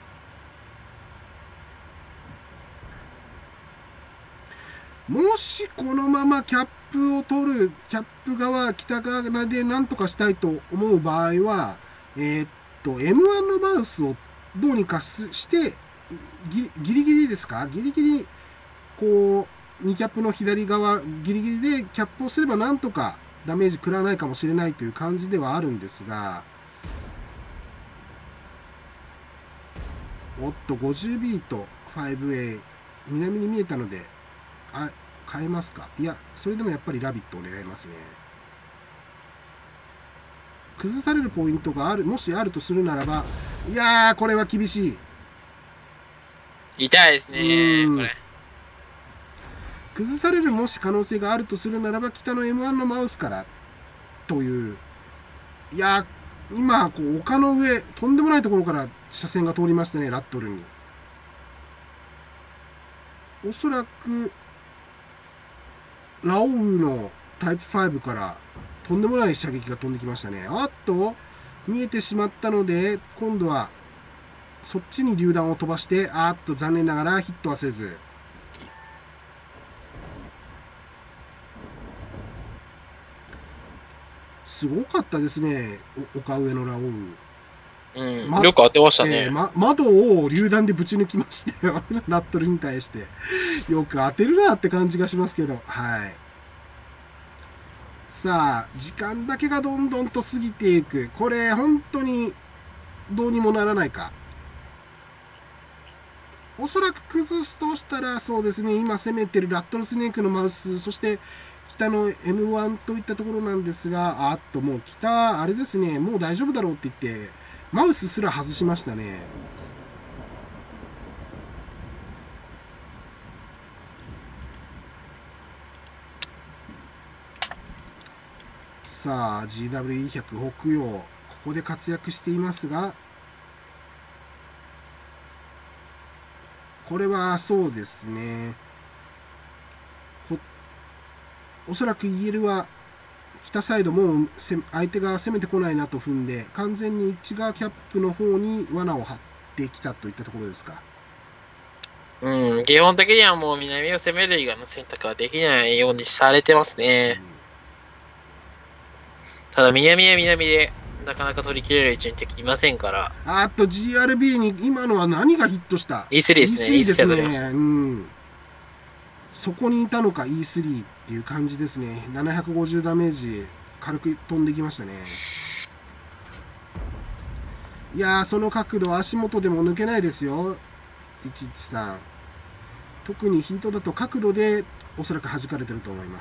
もしこのままキャップを取る、キャップ側、北側で何とかしたいと思う場合は、M1 のマウスをどうにかしてギリギリですか、ギリギリこう2キャップの左側ギリギリでキャップをすればなんとかダメージ食らわないかもしれないという感じではあるんですが、50ビート 5A 南に見えたので変えますか。いや、それでもやっぱりラビットを狙いますね。崩されるポイントがもしあるとするならば、いやー、これは厳しい。 痛いですね、これ。 崩されるもし可能性があるとするならば、北の M1 のマウスからという、いやー、今、丘の上、とんでもないところから車線が通りましたね、ラットルに。おそらく、ラオウのタイプ5からとんでもない射撃が飛んできましたね。見えてしまったので、今度はそっちに榴弾を飛ばして、残念ながらヒットはせず。すごかったですね、丘上のラオウ。 よく当てましたね。 窓を榴弾でぶち抜きましたよ、ラットルに対して。よく当てるなって感じがしますけど、はい。さあ、時間だけがどんどんと過ぎていく。これ、本当にどうにもならないか。おそらく崩すとしたら、そうですね、今攻めてるラットルスネークのマウス、そして北の M1 といったところなんですが、もう北、あれですね、もう大丈夫だろうって言って、マウスすら外しましたね。さあ GWE100 北洋、ここで活躍していますが、これはそうですね、おそらく EL は北サイドも相手が攻めてこないなと踏んで、完全に内側キャップの方に罠を張ってきたといったところですか。 基本的にはもう南を攻める以外の選択はできないようにされてますね。ただ南は南でなかなか取り切れる位置に敵いませんから。 GRB に今のは何がヒットした？ E3 ですね。 E3 ですね。そこにいたのか E3 っていう感じですね。750ダメージ軽く飛んできましたね。いやー、その角度足元でも抜けないですよ、113。特にヒートだと角度でおそらく弾かれてると思います。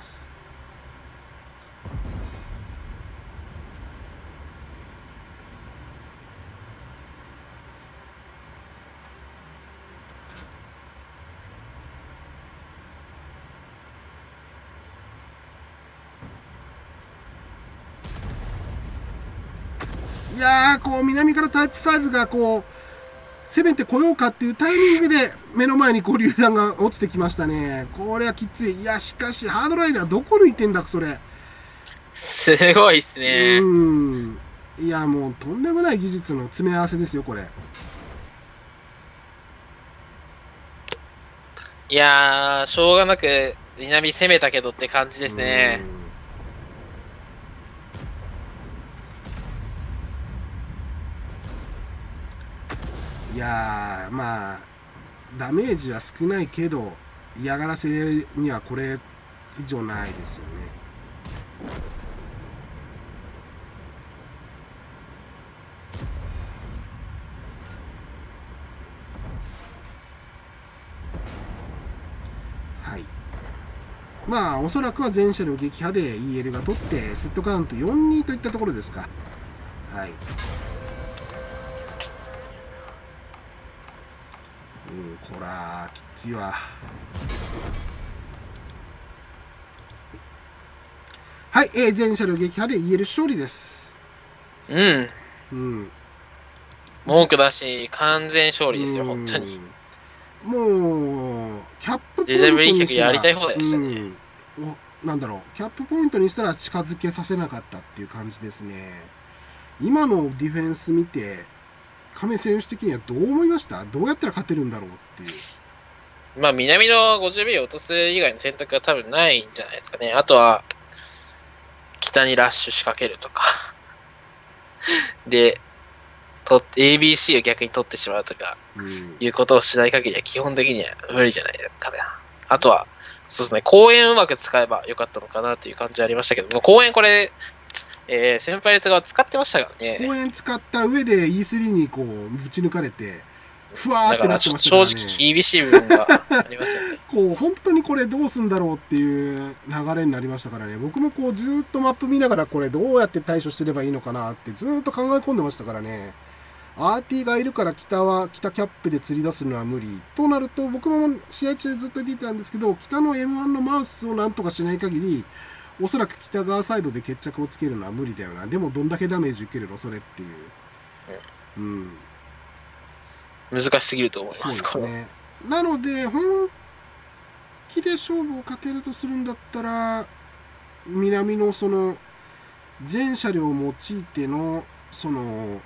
いやー、こう、南からタイプ5がこう、攻めてこようかっていうタイミングで、目の前にこう、榴弾が落ちてきましたね。これはきつい。いや、しかし、ハードライナーどこ抜いてんだ、それ。 すごいっすね。 いや、もう、とんでもない技術の詰め合わせですよ、これ。 いやー、しょうがなく南攻めたけどって感じですね。 いやー、まあ、ダメージは少ないけど、嫌がらせにはこれ以上ないですよね。はい。まあ、おそらくは全車両撃破で EL が取って、セットカウント 4-2 といったところですか。はい。こらきついわ。はい、全車両撃破で EL 勝利です。 文句だし、完全勝利ですよ、本当に。 もう、キャップポイントデジャブリーやりたい方でしたね。 なんだろう、キャップポイントにしたら近づけさせなかったっていう感じですね。今のディフェンス見て、亀選手的にはどう思いました？どうやったら勝てるんだろうっていう。 まあ、南の50秒落とす以外の選択は多分ないんじゃないですかね。あとは、北にラッシュ仕掛けるとか。で、ABC を逆に取ってしまうとか、いうことをしない限りは基本的には無理じゃないかな。あとは、そうですね、公園をうまく使えばよかったのかなという感じはありましたけども、公園これ、先輩列が使ってましたからね。 公園使った上で E3 にこうぶち抜かれて、ふわーってなってましたからね。 正直厳しい部分がありますよね。 こう本当にこれどうすんだろうっていう流れになりましたからね。僕もこうずっとマップ見ながらこれどうやって対処してればいいのかなってずっと考え込んでましたからね。RT がいるから北キャップで釣り出すのは無理となると、僕も試合中ずっと言ってたんですけど、北の M1 のマウスをなんとかしない限り、おそらく北側サイドで決着をつけるのは無理だよな。でもどんだけダメージ受けるのそれっていう。 難しすぎると思います。 そうですね。なので本気で勝負をかけるとするんだったら、南のその全車両を用いてのその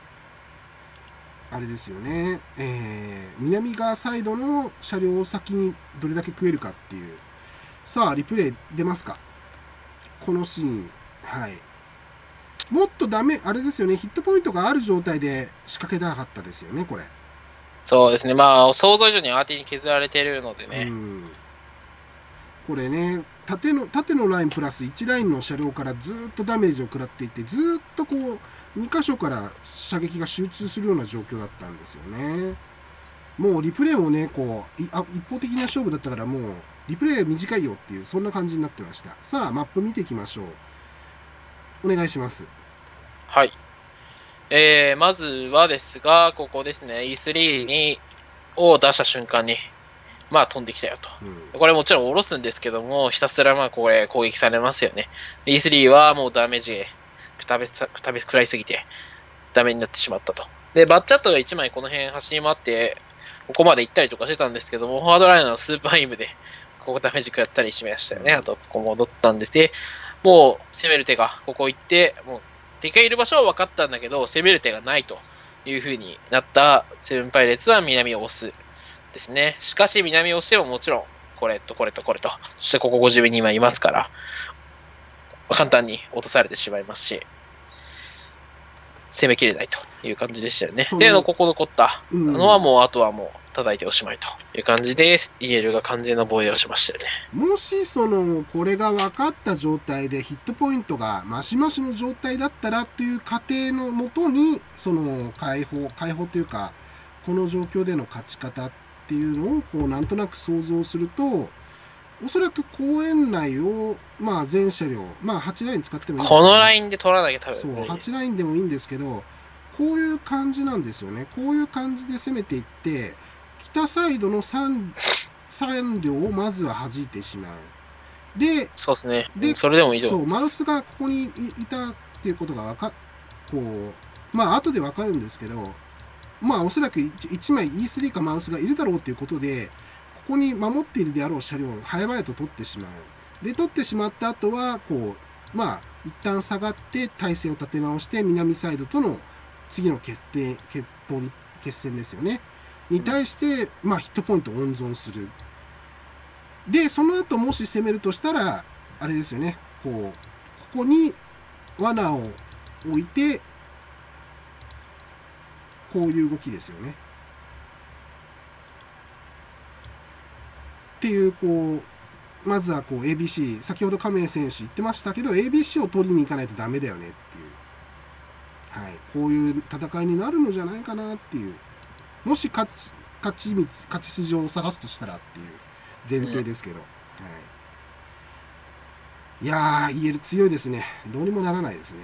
あれですよね、南側サイドの車両を先にどれだけ食えるかっていう。さあリプレイ出ますか、このシーン。はい、もっとあれですよね、ヒットポイントがある状態で仕掛けたかったですよね、これ。 そうですね、まあ想像以上にアーティに削られているのでね。 これね、縦のラインプラス1ラインの車両からずっとダメージを食らっていって、ずっとこう2箇所から射撃が集中するような状況だったんですよね。もうリプレイもね、こう一方的な勝負だったから、もうリプレイ短いよっていう、そんな感じになってました。さあマップ見ていきましょう。お願いします。 はい、まずはですが、ここですね、E3 を出した瞬間にまあ飛んできたよと。これもちろん下ろすんですけども、ひたすらまあこれ攻撃されますよね。E3 はもうダメージくたべ食らいすぎてダメになってしまったと。で、バッチャットが1枚この辺走り回って、ここまで行ったりとかしてたんですけども、ハードライナーのスーパーイムでここダメージ食らったりしましたよね。あとここ戻ったんです。で、もう攻める手がここ行って、もう敵がいる場所は分かったんだけど、攻める手がないという風になったセブンパイレーツは南を押す。ですね。しかし南を押してももちろんこれとこれとこれと、そしてここ52枚いますから、簡単に落とされてしまいますし、攻めきれないという感じでしたよね。で、ここ残ったのはもう、あとはもう叩いておしまいという感じで、EL が完全な防衛をしましたよね。 もしこれが分かった状態でヒットポイントがマシマシの状態だったらという過程のもとに、その解放というか、この状況での勝ち方っていうのをこうなんとなく想像すると、おそらく公園内を、まあ、全車両、まあ、8ライン使ってもいいんですよね。このラインで取らなきゃ多分そう、8ラインでもいいんですけど、こういう感じなんですよね。こういう感じで攻めていって、北サイドの 3両をまずは弾いてしまう。で、 そうですね。で、それでもいいと思います。 そう、マウスがここにいたっていうことがこうまあ後でわかるんですけど、まあおそらく 1枚 E3 かマウスがいるだろうということで、ここに守っているであろう車両を早々と取ってしまう。で、取ってしまった後は、こう、まあ、一旦下がって体勢を立て直して、南サイドとの次の決戦ですよね。に対して、まあ、ヒットポイントを温存する。で、その後もし攻めるとしたら、あれですよね、こう、ここに罠を置いて、こういう動きですよね。っていう、こう、まずはこう ABC、先ほど亀井選手言ってましたけど、ABC を取りに行かないとダメだよねっていう、はい、こういう戦いになるのじゃないかなっていう、もし勝ち筋を探すとしたらっていう前提ですけど、はい、いやー、EL 強いですね。どうにもならないですね。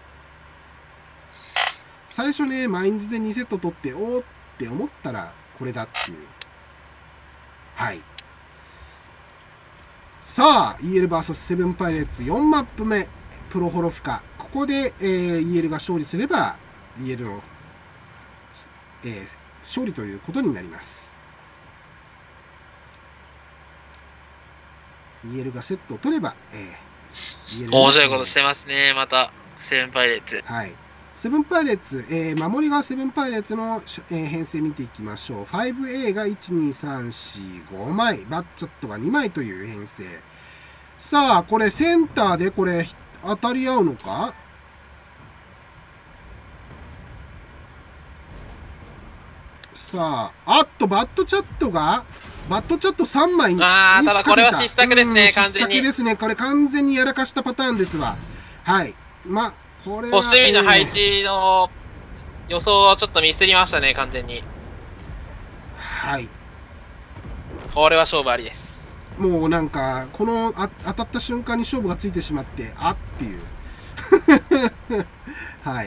最初ね、マインズで2セット取って、おーって思ったら、これだっていう。はい。さあ、EL vs セブンパイレーツ4マップ目、プロホロフカ。ここで、EL が勝利すれば、EL の、勝利ということになります。EL がセットを取れば、 EL 面白いことしてますね、また、セブンパイレーツ。 はい。セブンパイレーツ、守りがセブンパイレーツの、編成見ていきましょう。5A が1、2、3、4、5枚。バッチャットが2枚という編成。さあ、これセンターでこれ当たり合うのか？さあ、バットチャット3枚にただこれは失策ですね、完全に。 失策ですね。これ完全にやらかしたパターンですわ。はい。ま、これは。 守備の配置の予想をちょっとミスりましたね、完全に。 はい。 これは勝負ありです。 もうなんか、この当たった瞬間に勝負がついてしまって、あっていう。はい。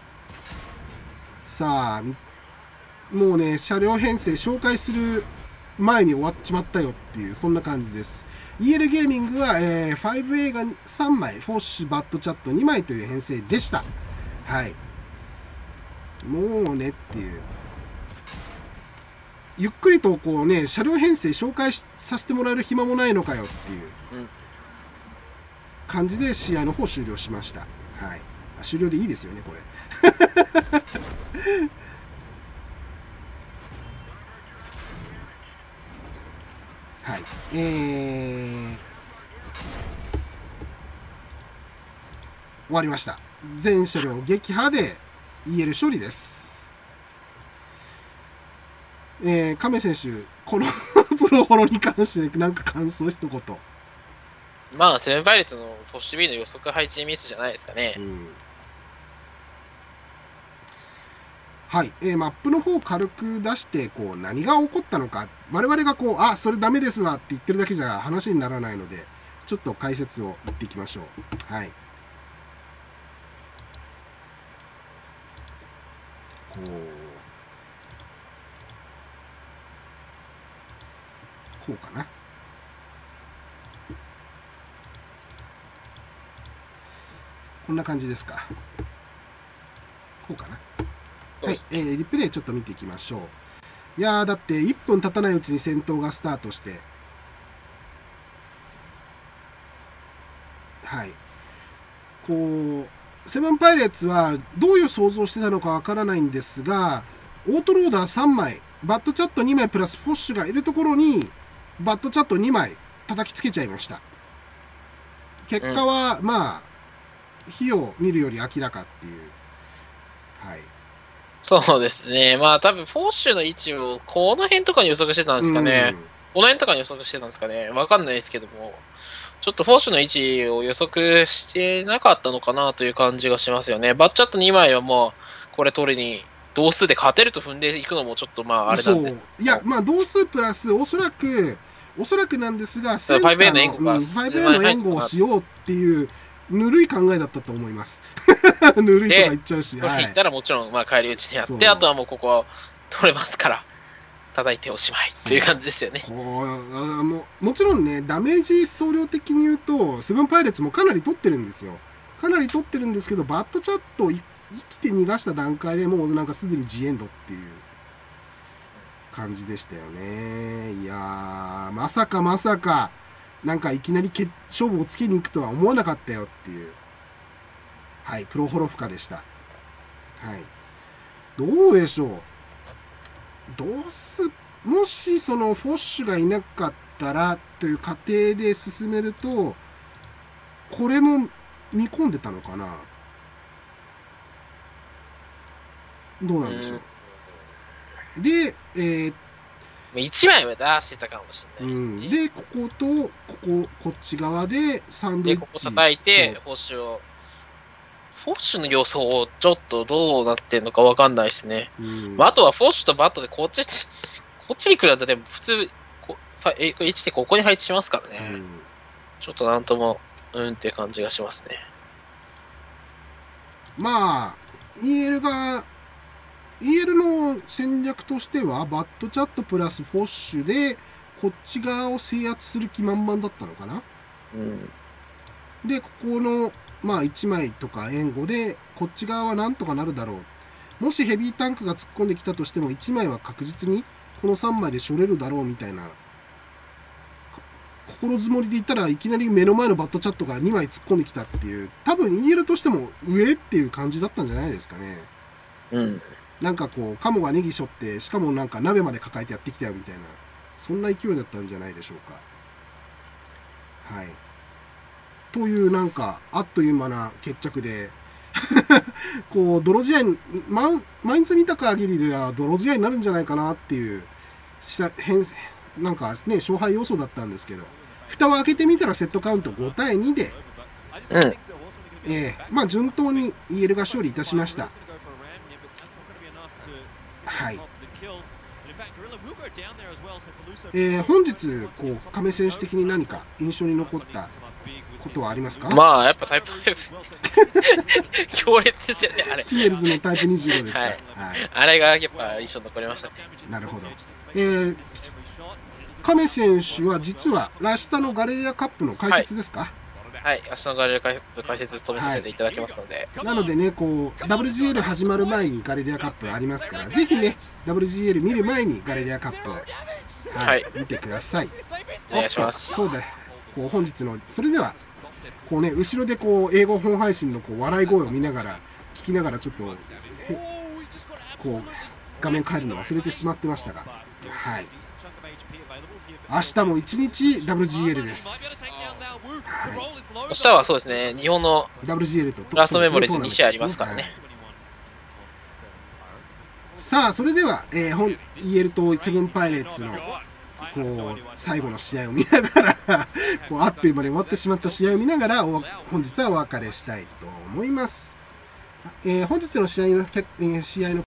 さあ、もうね、車両編成紹介する前に終わっちまったよっていう、そんな感じです。EL ゲーミングは、5A が3枚、フォッシュ、バットチャット2枚という編成でした。はい。もうねっていう。ゆっくりとこうね、車両編成紹介させてもらえる暇もないのかよっていう感じで試合の方終了しました。はい。終了でいいですよね、これ。はい。終わりました。全車両撃破で EL 勝利です。亀選手、このプロホロに関してなんか感想一言。 まあ、セブンパイレーツのポッシュ B の予測配置ミスじゃないですかね。 はい、マップの方を軽く出して、こう何が起こったのか、我々がこう、それダメですわって言ってるだけじゃ話にならないので、ちょっと解説を言っていきましょう。はい。こうかな。こんな感じですか。こうかな。はい、リプレイちょっと見ていきましょう。いやー、だって1分経たないうちに戦闘がスタートして、はい。こう、セブンパイレーツはどういう想像してたのかわからないんですが、オートローダー3枚、バットチャット2枚プラスフォッシュがいるところに、バットチャット2枚叩きつけちゃいました。結果は、まあ、火を見るより明らかっていう。はい。 そうですね。まあ多分、フォッシュの位置をこの辺とかに予測してたんですかね。この辺とかに予測してたんですかね。わかんないですけども。ちょっとフォッシュの位置を予測してなかったのかなという感じがしますよね。バッチャット2枚はもう、これ取りに、同数で勝てると踏んでいくのもちょっとまああれなんで。 いや、まあ同数プラス、おそらくなんですが、 5A の援護が、 5A の援護をしようっていう、ぬるい考えだったと思います。ぬるいとか言っちゃうし。 これ言ったらもちろん、まあ返り討ちでやって、あとはもうここは取れますから、叩いておしまいっていう感じですよね。 もちろんね、ダメージ総量的に言うと、セブンパイレーツもかなり取ってるんですよ。かなり取ってるんですけど、バットチャット1 生きて逃がした段階でもうなんかすでにジエンドっていう感じでしたよね。いやー、まさかまさか、なんかいきなり勝負をつけに行くとは思わなかったよっていう、はい、プロホロフカでした。はい。どうでしょう。もしそのフォッシュがいなかったらという過程で進めると、これも見込んでたのかな。どうなんでしょう。で、 1枚は出してたかもしれないですね。 で、こことこっち側でサンドイッチ。 で、ここ叩いて、フォッシュの予想をちょっとどうなってんのかわかんないですね。あとはフォッシュとバットでこっちに来るんだ。でも普通、1ってここに配置しますからね。ちょっとなんとも、って感じがしますね。 まあ、EL の戦略としては、バットチャットプラスフォッシュで、こっち側を制圧する気満々だったのかな。で、ここの、まあ、1枚とか援護で、こっち側はなんとかなるだろう。もしヘビータンクが突っ込んできたとしても、1枚は確実にこの3枚でしょれるだろうみたいな、心づもりで言ったらいきなり目の前のバットチャットが2枚突っ込んできたっていう、多分 EL としても上っていう感じだったんじゃないですかね。なんかこう、カモがネギしょって、しかもなんか鍋まで抱えてやってきたよみたいな、そんな勢いだったんじゃないでしょうか。はい。というなんか、あっという間な決着で、こう、泥試合、毎日見た限りでは泥試合になるんじゃないかなっていう、なんかね、勝敗予想だったんですけど、蓋を開けてみたらセットカウント5対2で、まあ順当に EL が勝利いたしました。はい。本日こう亀選手的に何か印象に残ったことはありますか？ まあやっぱタイプ5強烈ですよね、あれ。 ヒメルズのタイプ25ですか。はい。 あれがやっぱ印象残りましたね。 なるほど。亀選手は実は明日のガレリアカップの解説ですか？ はい、明日のガレリアカップ解説務めさせていただきますので、 なのでね、こう WGL 始まる前にガレリアカップありますから、ぜひね WGL 見る前にガレリアカップを、見てください。 お願いします。 そうだ、こう本日のそれではこうね、後ろでこう英語本配信のこう笑い声を見ながら聞きながらちょっとこう画面変えるの忘れてしまってましたが、はい。明日も1日 WGL です。 明日はそうですね、日本の WGL とラストメモリーズ2試合ありますからね。 さあ、それでは、EL とセブンパイレーツのこう最後の試合を見ながらこうあっという間に終わってしまった試合を見ながら本日はお別れしたいと思います。本日の試合の